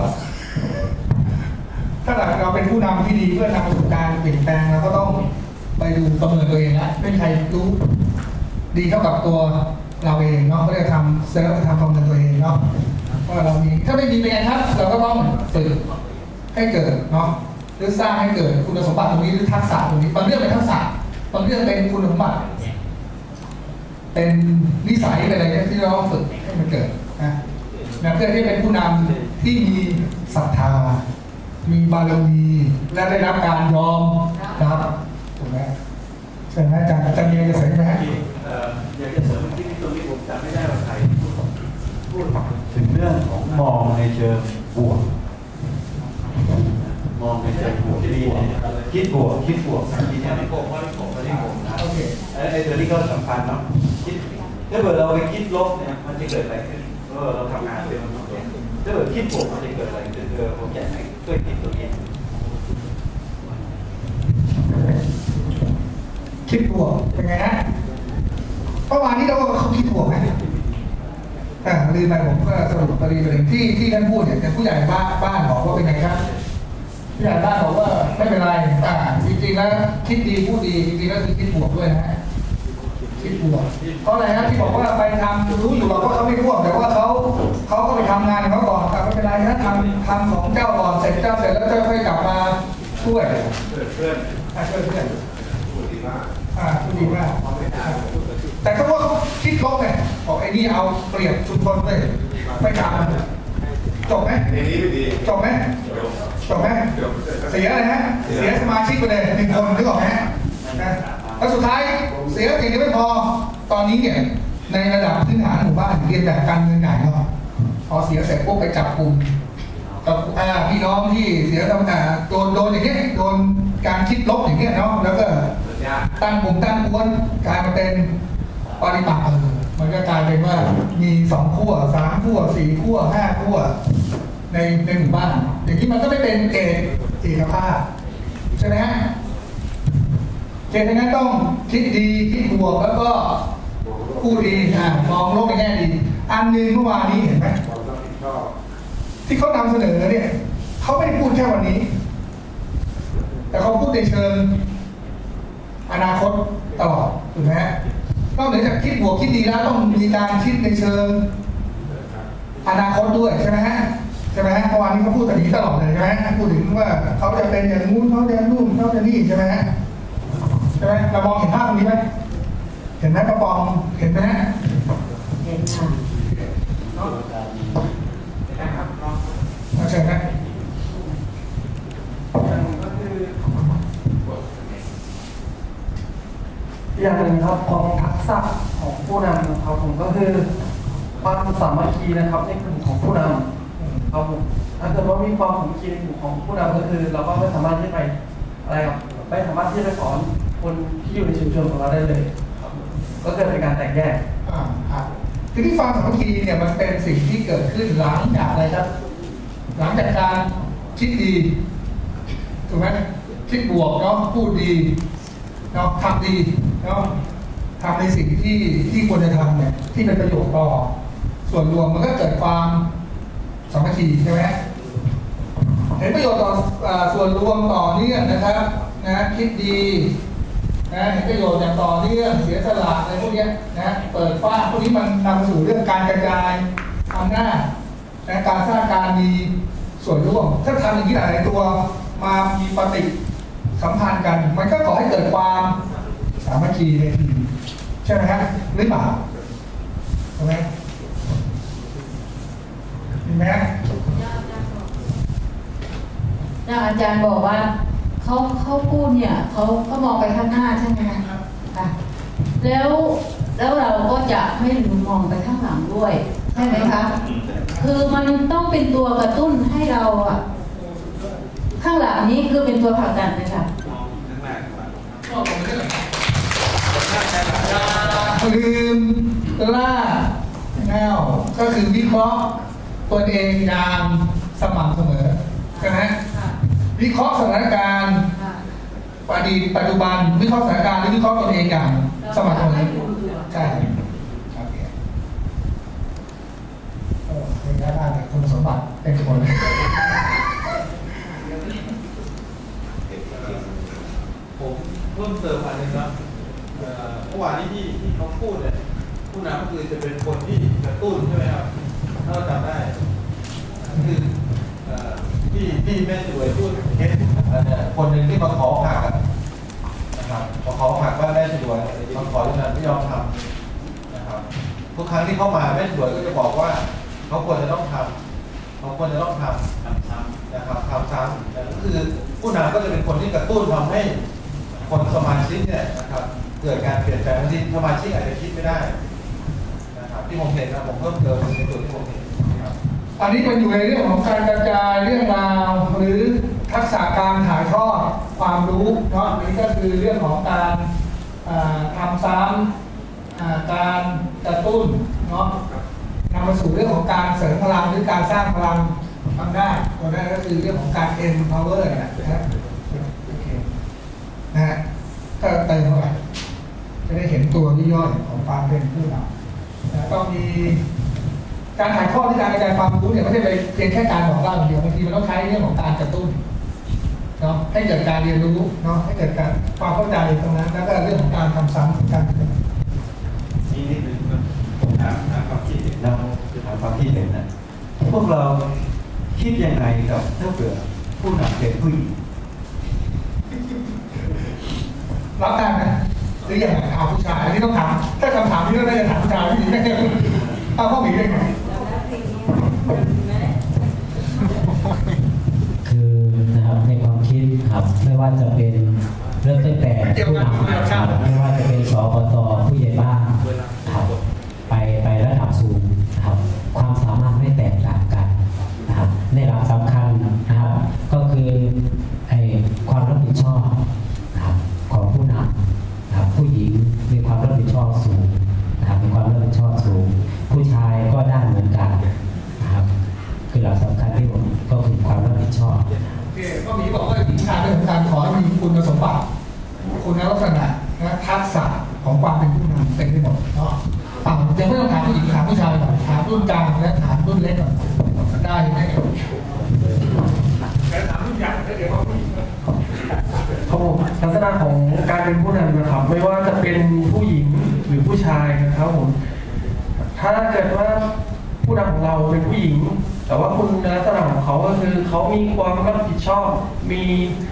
ถ้าเราเป็นผู้นำที่ดีเพื่อนำไปสู่การเปลี่ยนแปลงเราก็ต้องไปดูประเมินตัวเองละไม่มีใครรู้ดีเท่ากับตัวเราเองเนาะก็เลยทำเซิร์ฟทำประเมินตัวเองเนาะว่าเรามีถ้าไม่ดีเป็นไงครับเราก็ต้องฝึกให้เกิดเนาะหรือสร้างให้เกิดคุณสมบัติตรงนี้หรือทักษะตรงนี้บางเรื่องเป็นทักษะบางเรื่องเป็นคุณสมบัติเป็นนิสัยเป็นอะไรที่เราต้องฝึกให้มันเกิดนะเพื่อที่เป็นผู้นำที่มีศรัทธามีบารมีและได้รับการยอมรับถูกไหมใช่ไหมอาจารย์มีอะไรจะเสริมไหมฮะอยากจะเสริมที่ตรงนี้ผมจำไม่ได้ว่าใครพูดถึงเรื่องของมองในเชิงบวกมองในเชิงบวกดีคิดบวกคิดไม่โกงนะไอ้ตัวนี้ก็สำคัญเนาะคิดถ้าเกิดเราไปคิดลบเนี่ยมันจะเกิดอะไรขึ้นเราทำงานเรื่องมันถ้าเกิดคิดบวกมันจะเกิดอะไรขึ้นผมอยากให้ช่วยคิดตัวนี้คิดบวกเป็นไงฮะเมื่อวานนี้เราเขาคิดบวกไหมลืมไปผมก็สรุปประเด็นที่ท่านพูดเนี่ยแต่ผู้ใหญ่บ้านบอกว่าเป็นไงครับผู้ใหญ่บ้านบอกว่าไม่เป็นไรจริงๆแล้วคิดดีพูดดีจริงๆแล้วคือคิดบวกด้วยนะคิดบวกเพราะอะไรนะที่บอกว่าไปทำรู้อยู่ว่าเขาไม่ร่วมแต่ว่าเขาก็ไปทำงานของเขาก่อนไม่เป็นไรนะทำของเจ้าก่อนเสร็จแล้วเจ้าค่อยกลับมาช่วยเพื่อนพูดดีมากแต่เขาว่าเขาคิดลบไงบอกไอ้นี่เอาเปรียบชุมชนเลยไม่ทำจบไหมจบไหมเสียอะไรฮะเสียสมาชิกไปเลย1 คนนึกออกไหมนะแล้วสุดท้ายเสียอย่างนี้ไม่พอตอนนี้เนี่ยในระดับพื้นฐานหมู่บ้านเรียนแบบการเงินใหญ่เนาะพอเสียเสร็จพวกไปจับกลุ่มกับพี่น้องที่เสียโดนอย่างเงี้ยโดนการคิดลบอย่างเงี้ยเนาะแล้วก็ตั้งกลุ่มตั้งกวนกลายมาเป็นปฏิปักษ์มันก็กลายเป็นว่ามี2 ขั้ว3 ขั้ว4 ขั้ว5 ขั้วในหมู่บ้านอย่างนี้มันก็ไม่เป็นเอกภาพใช่ไหมฮะเช่นนั้นต้องคิดดีคิดบวกแล้วก็พูดดีมองโลกในแง่ดีอันนึงเมื่อวานนี้เห็นไหมที่เขานำเสนอเนี่ยเขาไม่ได้พูดแค่วันนี้แต่เขาพูดในเชิงอนาคตตลอดถูกไหมนอกเหนือจากคิดบวกคิดดีแล้วต้องมีการคิดในเชิงอนาคตด้วยใช่ไหมฮะเมื่อวานนี้เขาพูดแบบนี้ตลอดเลยใช่ไหมพูดถึงว่าเขาจะเป็นอย่างนู้นเขาจะนู่นเขาจะนี่ใช่ไหมเรามองเห็นภาพตรงนี้ไหมเห็นไหมกระปองเห็นไหมเห็นค่ะเชิญนะอย่างหนึ่งครับของทักษะของผู้นำนะครับผมก็คือความสามัคคีนะครับในกลุ่มของผู้นำครับผมถ้าเกิดว่ามีความสามัคคีในกลุ่มของผู้นำก็คือเราก็ไม่สามารถที่ไปอะไรครับไม่สามารถที่จะสอนคนที่อยู่ในชุมชนของเราได้เลยครับก็เกิดเป็นการแตกแยกทีนี้ความสามัคคีเนี่ยมันเป็นสิ่งที่เกิดขึ้นหลังจากอะไรครับหลังจากการคิดดีถูกไหมคิดบวกเนาะพูดดีเนาะทำดีเนาะทำในสิ่งที่ควรจะทำเนี่ยที่เป็นประโยชน์ต่อส่วนรวมมันก็เกิดความสามัคคีใช่ไหมเห็นประโยชน์ต่อส่วนรวมต่อเนื่องนะครับนะคิดดีนะเห็นประโยชน์อย่างต่อเนื่องเสียสละอะไรพวกนี้นะเปิดฟ้าพวกนี้มันนำสู่เรื่องการกระจายอำนาจและการสร้างการมีส่วนร่วมถ้าทำอย่างนี้หลายตัวมามีปฏิสัมพันธ์กันมันก็ก่อให้เกิดความสามัคคีในทีมใช่ไหมฮะหรือเปล่าใช่ไหมเห็นไหมอาจารย์บอกว่าเขาพูดเนี่ยเขามองไปข้างหน้าใช่ไหมครับแล้วเราก็จะไม่ลืมมองไปข้างหลังด้วยใช่ไหมครับคือมันต้องเป็นตัวกระตุ้นให้เราข้างหลังนี้คือเป็นตัวผลักดันเลยค่ะลืมล่าแนวก็คือวิเคราะห์ตัวเองอย่างสม่ำเสมอใช่ไหมวิเคราะห์สถานการณ์อดีตปัจจุบันวิเคราะห์สถานการณ์หรือวิเคราะห์ตัวเองอย่างสม่ำเสมอใช่เป็นแค่ได้คุณสมบัติเป็นคนผมเพิ่มเติมอันนึงนะเมื่อวานนี้ที่เขาพูดเนี่ยผู้นำก็คือจะเป็นคนที่กระตุ้นใช่ไหมครับถ้าเราจำได้คือที่แม่สวยพูดเคสคนหนึ่งที่มาขอผักนะครับขอผักว่าแม่สวยมาขอจนนั้นไม่ยอมทำนะครับทุกครั้งที่เข้ามาแม่สวยก็จะบอกว่าเขาควรจะต้องทำนะครับทำซ้ำก็คือผู้นำก็จะเป็นคนที่กระตุ้นทำให้คนสมาชิกเนี่ยนะครับเกิดการเปลี่ยนแปลงที่สมาชิกอาจจะคิดไม่ได้นะครับที่ผมเห็นนะผมเพิ่มเติมในส่วนที่ผมเห็นนะครับอันนี้มันอยู่ในเรื่องของการกระจายเรื่องราวหรือทักษะการถ่ายทอดความรู้เนาะอันนี้ก็คือเรื่องของการทำซ้ำการกระตุ้นเนาะนำมาสู่เรื่องของการเสริมพลังหรือการสร้างพลังทำได้ตัวนั้นก็คือเรื่องของการ empower นะครับโอเคนะฮะก็เติมเข้าไปจะได้เห็นตัวย่อยของความเป็นผู้นำต้องมีการถ่ายทอดที่การกระจายความรู้เนี่ยไม่ใช่ไปเพียงแค่การบอกเล่าอย่างเดียวบางทีมันต้องใช้เรื่องของการกระตุ้นเนาะให้เกิดการเรียนรู้เนาะให้เกิดการความเข้าใจตรงนั้นแล้วก็เรื่องของการทำซ้ำการนี่นิดนึงผมถามความคิดเห็นนะถามความคิดเห็นนะพวกเราคิดยังไงกับถ้าเกิดผู้นำเป็นผู้หญิงรับได้ไหมหรืออย่างถามผู้ชายอันนี้ต้องถามถ้าคำถามนี้ก็ได้จะถามผู้ชายผู้หญิงได้เอาข้อมีได้ไหมคือนะครับในความคิดครับไม่ว่าจะเป็นเริ่มตั้งแต่ผู้นำครับไม่ว่าจะเป็นสปต.ผู้ใหญ่บ้านครับไประดับสูงครับความสามารถไม่แตกต่างกันนะครับในหลักสำคัญนะครับก็คือความรับผิดชอบนะครับของผู้นำนะครับผู้หญิงมีความรับผิดชอบสูงนะครับมีความรับผิดชอบสูงผู้ชายก็ได้เหมือนกันนะครับคือหลักสำคัญที่ผมก็คือความรับผิดชอบก็มีบอกว่าหญิงชายเป็นสำคัญขอให้มีคุณสมบัติคุณลักษณะนะทักษะของความเป็นผู้นำเป็นได้หมดเนาะยังไม่ต้องถามผู้หญิงถามผู้ชายก่อนถามรุ่นกลางและถามรุ่นเล็กก่อนได้ไหมแต่ถามรุ่นใหญ่ได้เดี๋ยวว่าผู้หญิงครับผมลักษณะของการเป็นผู้นำนะครับไม่ว่าจะเป็นผู้หญิงหรือผู้ชายนะครับผมถ้าเกิดว่าผู้นำของเราเป็นผู้หญิงแต่ว่าคุณลักษณะของเขาก็คือเขามีความรับผิดชอบมี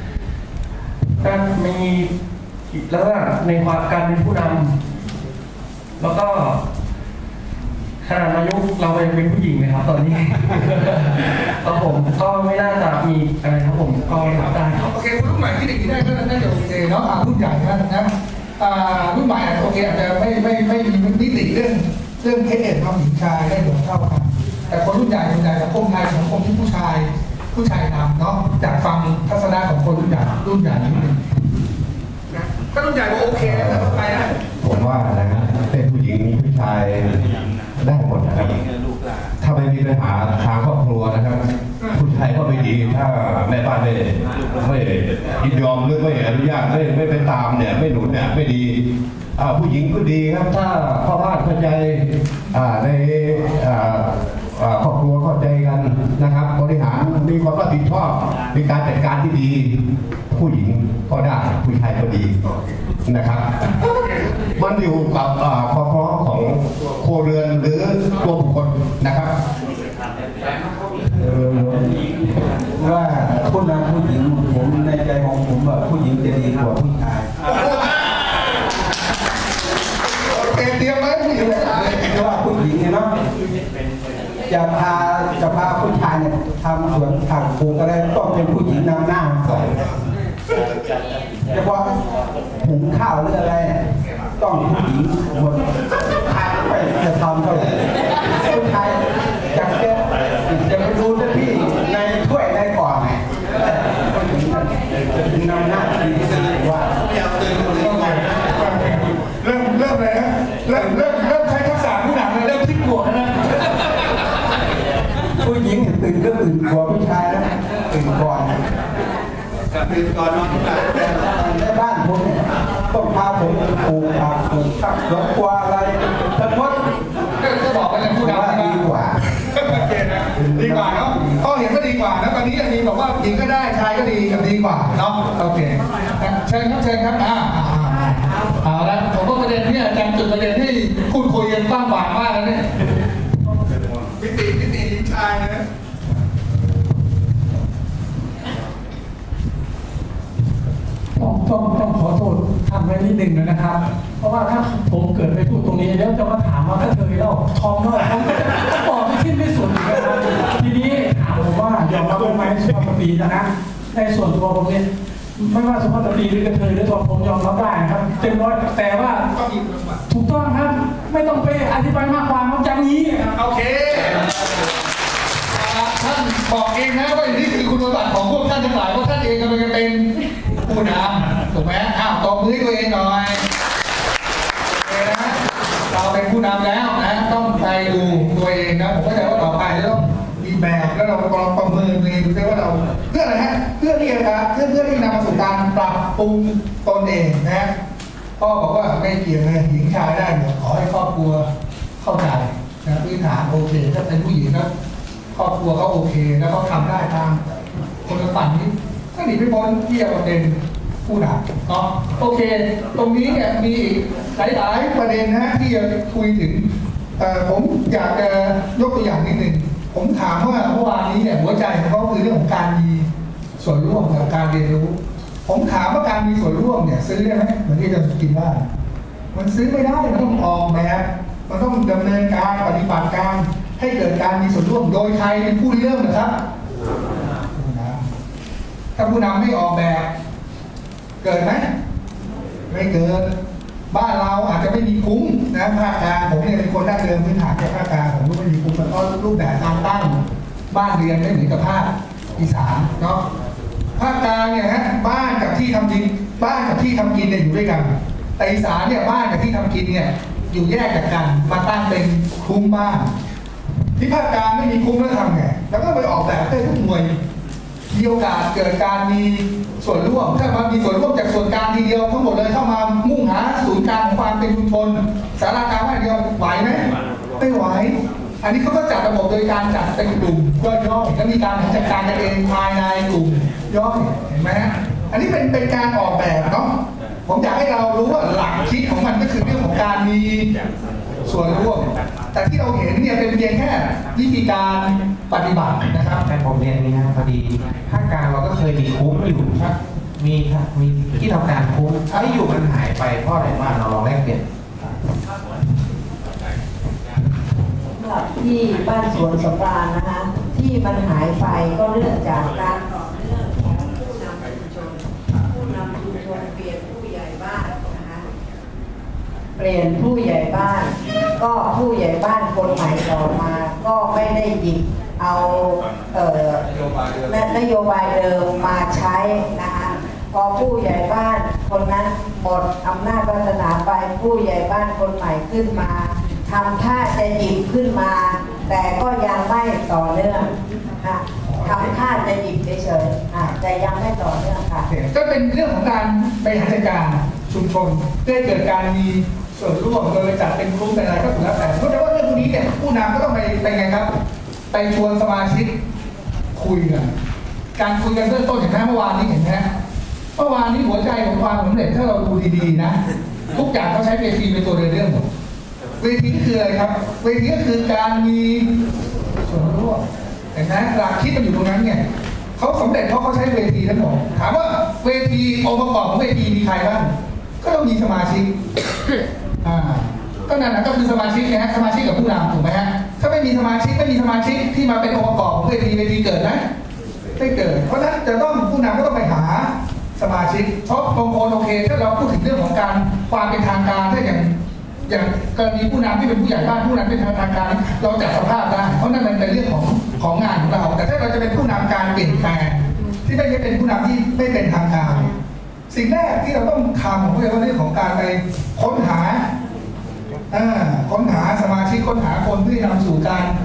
ลักษณะในความการเป็นผู้นำแล้วก็ขนาดอายุเรายังเป็นผู้หญิงเลยครับตอนนี้แล้วผมก็ไม่น่าจะมีอะไรครับผมก็รับได้ครับโอเครุ่นใหม่ที่เด็กได้ก็น่าจะโอเคเนาะรุ่นใหญ่นะรุ่นใหม่โอเคอาจจะไม่มีนิติเรื่องเพศของหญิงชายได้เหมือนเท่ากันแต่คนรุ่นใหญ่ส่วนใหญ่สังคมไทยสังคมที่ผู้ชายนำเนาะจากฟังทัศนะของคนรุ่นใหญ่นิดนึงนะก็รุ่นใหญ่ก็โอเคแต่ไปนะผมว่านะครับเป็นผู้หญิงผู้ชายได้หมดนะครับถ้าไม่มีปัญหาทางครอบครัวนะครับผู้ชายก็ไม่ดีถ้าแม่บ้านไม่ยินยอมหรือไม่อนุญาตไม่ไปตามเนี่ยไม่หนุนเนี่ยไม่ดีผู้หญิงก็ดีครับถ้าพ่อบ้านเข้าใจในครอบครัวเข้าใจกันนะครับบริหารมีความรับผิดชอบมีการจัดการที่ดีผู้หญิงก็ได้ผู้ชายก็ดีนะครับมันอยู่กับความพร้อมของโครเรือนหรือตัวบุคคลนะครับว่าผู้นำผู้หญิงผมในใจของผมว่าผู้หญิงจะดีกว่าผู้ชายเตรียมไว้ผู้หญิงเพราะว่าผู้หญิงเนี่ยเนาะจะพาผู้ชายเนี่ยทำสวนผักปลูกอะไรต้องเป็นผู้หญิงนำหน้าก่อนจะว่าหุงข้าวหรืออะไรต้องผู้หญิงหมดชายไม่จะทำเท่าไหร่ผู้ชายจะไปดูที่พี่ในถ้วยในก่อนไงผู้หญิงนำหน้าดีว่าเริ่มเลยนะเริ่มรื่องอื่นกลัวผู้ชายแล้วตื่นก่อนตื่นก่อนนอนในบ้านผมต้องพาผมปลูกผักปลูกผักสวนครัวอะไรทั้งหมดก็บอกว่าผู้นำดีกว่าดีกว่าเนาะเขาเห็นว่าดีกว่าแล้วตอนนี้ยังมีบอกว่าหญิงก็ได้ชายก็ดีกับดีกว่าเนาะโอเคเชิญครับเอาละผมว่าประเด็นนี้อาจารย์จุดประเด็นที่พูดคุยกันกว้างขวางมากแล้วเนี่ยมิติหญิงชายนะต้องขอโทษทำไว้นิดหนึ่งนะครับเพราะว่าถ้าผมเกิดไปพูดตรงนี้แล้วจะมาถามว่าถ้าเธอแล้วทอมเท่าไหร่ผมจะบอกไม่สิ้นไม่สุดนะครับทีนี้ถามผมว่ายอมรับไหมสุภาพสตรีนะในส่วนตัวผมเนี่ยไม่ว่าสุภาพสตรีหรือกระเทยหรือตัวผมยอมรับได้นะครับเต็มร้อยแต่ว่าถูกต้องครับไม่ต้องไปอธิบายมากความมันอย่างนี้โอเคท่านบอกเองนะว่านี่คือคุณสมบัติของพวกท่านทั้งหลายเพราะท่านเองกำลังจะเป็นผู้นำถูกไหมตบมือตัวเองหน่อยนะเราเป็นผู้นำแล้วนะต้องไปดูตัวเองนะผมก็จะว่าต่อไปต้องมีแบบแล้วเราประเมินตัวเองดูได้ว่าเราเพื่ออะไรฮะเพื่อที่จะเพื่อที่นำมาสู่การปรับปรุงตนเองนะพ่อบอกว่าไม่เกี่ยวเลยหญิงชายได้หมดขอให้ครอบครัวเข้าใจนะพื้นฐานโอเคถ้าเป็นผู้หญิงนะครอบครัวเขาโอเคแล้วเขาทำได้ตามคนละฝั่งนี้ก็หนีไม่พ้นที่จะเป็นผู้นำเนาะโอเคตรงนี้เนี่ยมีหลายประเด็นนะที่จะคุยถึงผมอยากจะยกตัวอย่างนิดหนึ่งผมถามว่าเมื่อวานนี้เนี่ยหัวใจของเขาคือเรื่องของการมีส่วนร่วมกับการเรียนรู้ผมถามว่าการมีส่วนร่วมเนี่ยซื้อได้ไหมเหมือนที่จะกินได้มันซื้อไม่ได้มันต้องออกแบบมันต้องดำเนินการปฏิบัติการให้เกิดการมีส่วนร่วมโดยใครเป็นผู้เริ่มนะครับถ้าผู้นำไม่ออกแบบเกิดไหมไม่เกิดบ้านเราอาจจะไม่มีคุ้มนะภาคกลางผมเนี่ยเป็นคนดั้งเดิมพื้นฐานจากภาคกลางผมก็ไม่มีคุ้มแล้วก็รูปแบบการตั้งบ้านเรียนไม่เหมือนกับภาคอีสานเนาะภาคกลางเนี่ยฮะบ้านกับที่ทำกินเนี่ยอยู่ด้วยกันแต่อีสานเนี่ยบ้านกับที่ทำกินเนี่ยอยู่แยกจากกันมาตั้งเป็นคุ้มบ้านที่ภาคกลางไม่มีคุ้มแล้วทำไงแล้วก็ไปออกแบบให้ทุกหน่วยมีโอกาสเกิดการมีส่วนร่วมถ้ามามีส่วนร่วมจากส่วนกลางทีเดียวทั้งหมดเลยเข้ามามุ่งหาศูนย์กลางของความเป็นชุมชนสารกลางว่าเดียวไหวไหมไม่ไหวอันนี้เขาก็จัดระบบโดยการจัดเป็นกลุ่มย่อยๆแล้วมีการจัดการกันเองภายในกลุ่มย่อยเห็นไหมอันนี้เป็นการออกแบบเนาะผมอยากให้เรารู้ว่าหลักคิดของมันก็คือเรื่องของการมีส่วนร่วมแต่ที่เราเห็นเนี่ยเป็นเพียงแค่วิธีการปฏิบัตินะครับแต่ผมเรียนนี้นะพอดีภาคกลางเราก็เคยมีคุ้มอยู่ครับมีที่ทำการคุ้มไม่อยู่มันหายไปเพราะอะไรว่าเราลองแลกเปลี่ยนสำหรับที่บ้านสวนสำราญนะคะที่มันหายไปก็เนื่องจากการต่อเนื่องของผู้นำชุมชนเปลี่ยนผู้ใหญ่บ้านนะคะเปลี่ยนผู้ใหญ่บ้านก็ผู้ใหญ่บ้านคนใหม่ต่อมาก็ไม่ได้หยิบเอานโยบายเดิมมาใช้นะคะพอผู้ใหญ่บ้านคนนั้นหมดอำนาจวาสนาไปผู้ใหญ่บ้านคนใหม่ขึ้นมาทำท่าจะหยิบขึ้นมาแต่ก็ยังไม่ต่อเนื่องค่ะทำท่าจะหยิบเฉยๆแต่ยังไม่ต่อเนื่องค่ะก็เป็นเรื่องของการบริหารจัดการชุมชนเพื่อเกิดการมีส่วนร่วมโดยจัดเป็นกลุ่มเป็นอะไรก็ถูกแล้วแต่เพราะว่าเรื่องพวกนี้เนี่ยผู้นำก็ต้องไปไงครับไปชวนสมาชิกคุยกันการคุยกันเริ่มต้นเห็นไหมเมื่อวานนี้เห็นไหมเมื่อวานนี้หัวใจของความสำเร็จถ้าเราดูดีๆนะทุกอย่างเขาใช้เวทีเป็นตัวเดินเรื่องหมดเวทีคืออะไรครับเวทีก็คือการมีส่วนร่วมเห็นไหมหลักคิดมันอยู่ตรงนั้นไงเขาสำเร็จเพราะเขาใช้เวทีทั้งหมดถามว่าเวทีองค์ประกอบของเวทีมีใครบ้างก็ต้องมีสมาชิกก็นั่นแหละก็คือสมาชิกนะฮะสมาชิกกับผู้นำถูกไหมฮะถ้าไม่มีสมาชิกที่มาเป็นองค์ประกอบของเวทีเกิดไหมไม่เกิดเพราะฉะนั้นจะต้องผู้นำก็ต้องไปหาสมาชิกเพราะบางคนโอเคถ้าเราพูดถึงเรื่องของการความเป็นทางการถ้าอย่างกรณีผู้นำที่เป็นผู้ใหญ่บ้านผู้นำเป็นทางการเราจัดสภาพได้เพราะนั่นมันเป็นเรื่องของงานของเราแต่ถ้าเราจะเป็นผู้นำการเปลี่ยนแปลงที่ไม่ใช่เป็นผู้นำที่ไม่เป็นทางการสิ่งแรกที่เราต้องทำผมเรียกว่าเรื่องของการไปค้นหาสมาชิกค้นหาคนที่นำสู่การ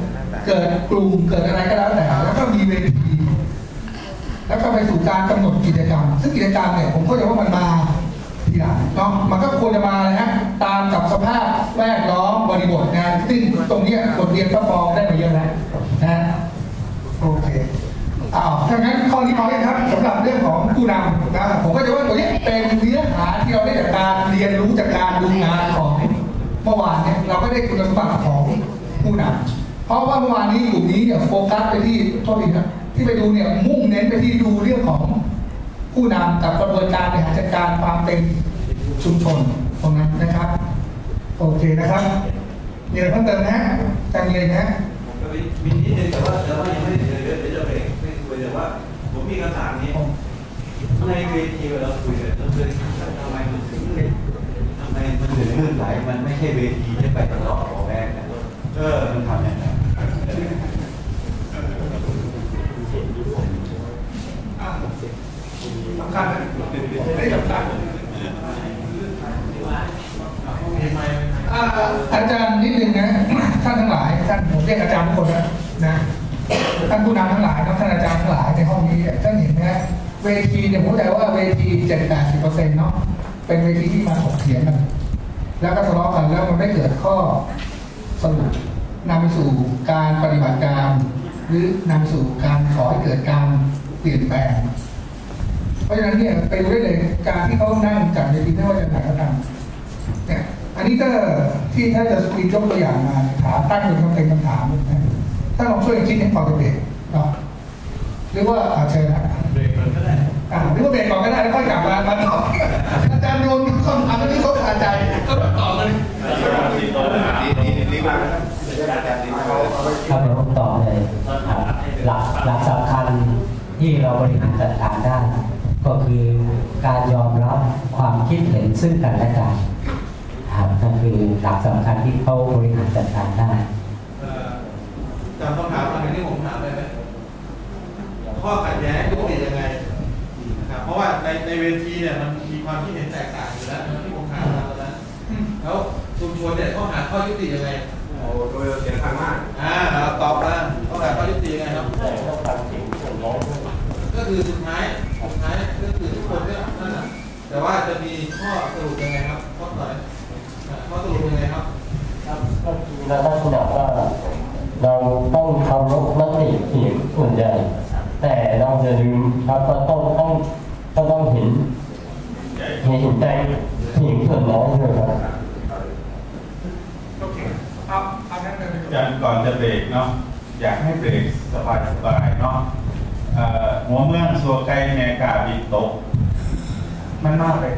เกิดกลุ่มเกิดอะไรก็แล้วแต่แล้วก็มีเวทีแล้วก็ไปสู่การกำหนดกิจกรรมซึ่งกิจกรรมเนี่ยผมเข้าใจว่ามันมาทีหลังเนาะมันก็ควรจะมาเลยฮะตามกับสภาพแวดล้อมบริบทงานซึ่งตรงนี้บทเรียนก็มองได้มาเยอะแล้วนะโอเคถ้างั้นข้อนี้พอแล้วครับสำหรับเรื่องของผู้นำนะผมก็จะว่าตัวนี้เป็นเนื้อหาที่เราได้จากการเรียนรู้จากการดูงานของเมื่อวานเนี่ยเราก็ได้คุณสมบัติของผู้นำเพราะว่าเมื่อวานนี้กลุ่มนี้เนี่ยโฟกัสไปที่โทษทีนะที่ไปดูเนี่ยมุ่งเน้นไปที่ดูเรื่องของผู้นำกับกระบวนการบริหารจัดการความเป็นชุมชนตรงนั้นนะครับโอเคนะครับมีอะไรเพิ่มเติมนะจำเลยนะมีนิดนึงแต่ว่ายังไม่ได้เดี๋ยวจะเบรกไม่คุยแต่ว่าผมมีคำถามนี้ในเวทีเราคุยกันเราเคยทำไมมันถึงลื่นไหลมันไม่ใช่เวทีที่ไปทะเลาะกับแม่กันมันทำยังไงสำคัญนะไม่สำคัญอาจารย์นิดนึงนะท่านทั้งหลายท่านผมเรียกอาจารย์ทุกคนนะท่านผู้นำทั้งหลายท่านอาจารย์ทั้งหลายในห้องนี้ท่านเห็นไหมเวทีเนี่ยผมเข้าใจว่าเวที 70-80% เนาะเป็นเวทีที่มาถกเถียงกันแล้วก็ทะเลาะกันแล้วมันไม่เกิดข้อสรุปนำไปสู่การปฏิบัติการหรือนำสู่การขอให้เกิดการเปลี่ยนแปลงเพราะฉะนั้นเนี่ยไปดูได้เลยการที่เขานั่งจัดเวทีไม่ว่าจะไหนก็ตามเนี่ยอันนี้ก็ที่ถ้าจะสกรีนยกตัวอย่างมาถามตั้งเป็นคำถามถ้าลองช่วยคิดให้พอจะเบรกเนาะหรือว่าเชิญนะเบรกก่อนก็ได้หรือว่าเบรกก่อนก็ได้แล้วค่อยกลับมาตอบอาจารย์โยนคำถามที่เขาขาดใจก็ตอบเลยครับเดี๋ยวผมตอบเลยหลักสำคัญที่เราบริหารจัดการได้ก็คือการยอมรับความคิดเห็นซึ่งกันและกันครับนั่นคือหลักสำคัญที่เขาบริหารจัดการได้จำคำถามอันนี้ผมถามได้ไหมข้อขัดแย้งยุติยังไงนะครับเพราะว่าในเวทีเนี่ยมันมีความคิดเห็นแตกต่างอยู่แล้วที่ผมถามมาแล้วแล้วชุมชนเนี่ยเขาหาข้อยุติยังไงโดยเสียงข้างมากตอบมาเขาหาข้อยุติยังไงครับต้องฟังเสียงส่วนน้อยก็คือสุดท้ายก็คือทุกคนก็นั่นแหละแต่ว่าจะมีข้อสรุปยังไงครับข้อสรุปยังไงครับก็คือในลักษณะว่าเราต้องเคารพมติเสียงส่วนใหญ่แต่เราจะลืมครับก็ต้องเห็นใจเสียงส่วนน้อยด้วยครับก่อนจะเบรกเนาะอยากให้เบรกสบายเนาะหัวเมืองสัวไก่แมกาบินโตมันมากเลย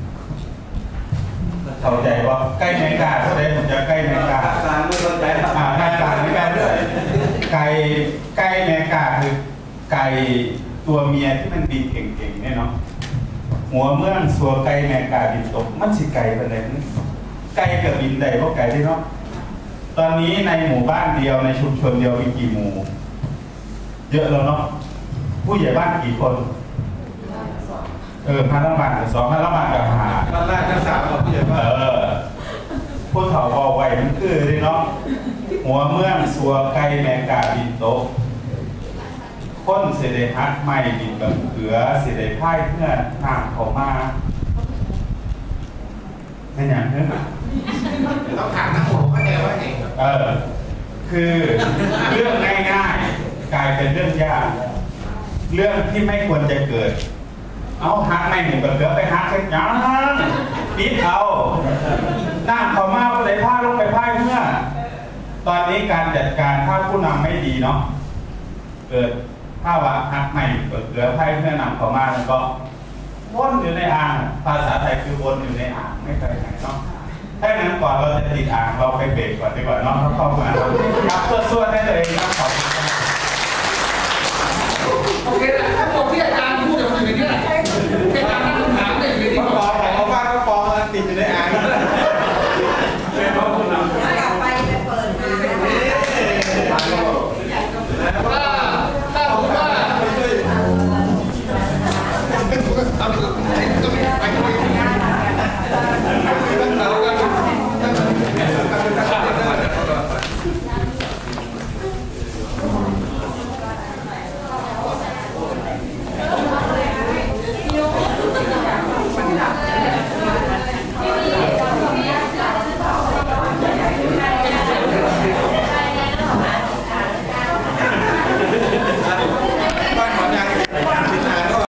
เข้าใจว่าใกล้แมกาเท่าไหร่ผมจะใกล้แมกาการไม่เข้าใจการไม่กันเลยไก่แมกาคือไก่ตัวเมียที่มันบินเก่งๆเนี่ยเนาะหัวเมืองสัวไก่แมกาบินโตมันสิไก่เป็นอะไรไก่กับบินได้เพราะไก่ที่เนาะตอนนี้ในหมู่บ้านเดียวในชุมชนเดียวมีกี่หมู่เยอะแล้วเนาะผู้ใหญ่บ้านกี่คนพันละบาท2,000 ละบาทกับหาบ้านแรกทั้ง3กับผู้ใหญ่บ้านผู้เฒ่าพอไวมันคือเลยเนาะหัวเมืองสัวไก่แมกาบินโตค้นเสด็จฮัดไม่บินกับเขือเสด็จไพ่เพื่อน้ำเขามาเป็นอย่างนี้ต้องถามนักหัวเขาแต่ว่าไงคือเรื่องง่ายๆกลายเป็นเรื่องยากเรื่องที่ไม่ควรจะเกิดเอาหักไม่หนึ่งกับเขือไปหักเช็ดยังปิดเอาน้ำเขามาก็เลยพาลงไปไพ่เพื่อตอนนี้การจัดการถ้าผู้นำไม่ดีเนาะเกิดถ้าว่าหักไม่เกิดเขือไพ่เพื่อนำเขามาแล้วก็วนอยู่ในอ่างภาษาไทยคือวนอยู่ในอ่างไม่เคยไหนเนาะถ้างั้นก่อนเราจะติดอ่างเราไปเบรกก่อนดีกว่าเนาะเข้ามาครับส่วนๆได้เลยครับขอบคุณครับโอเค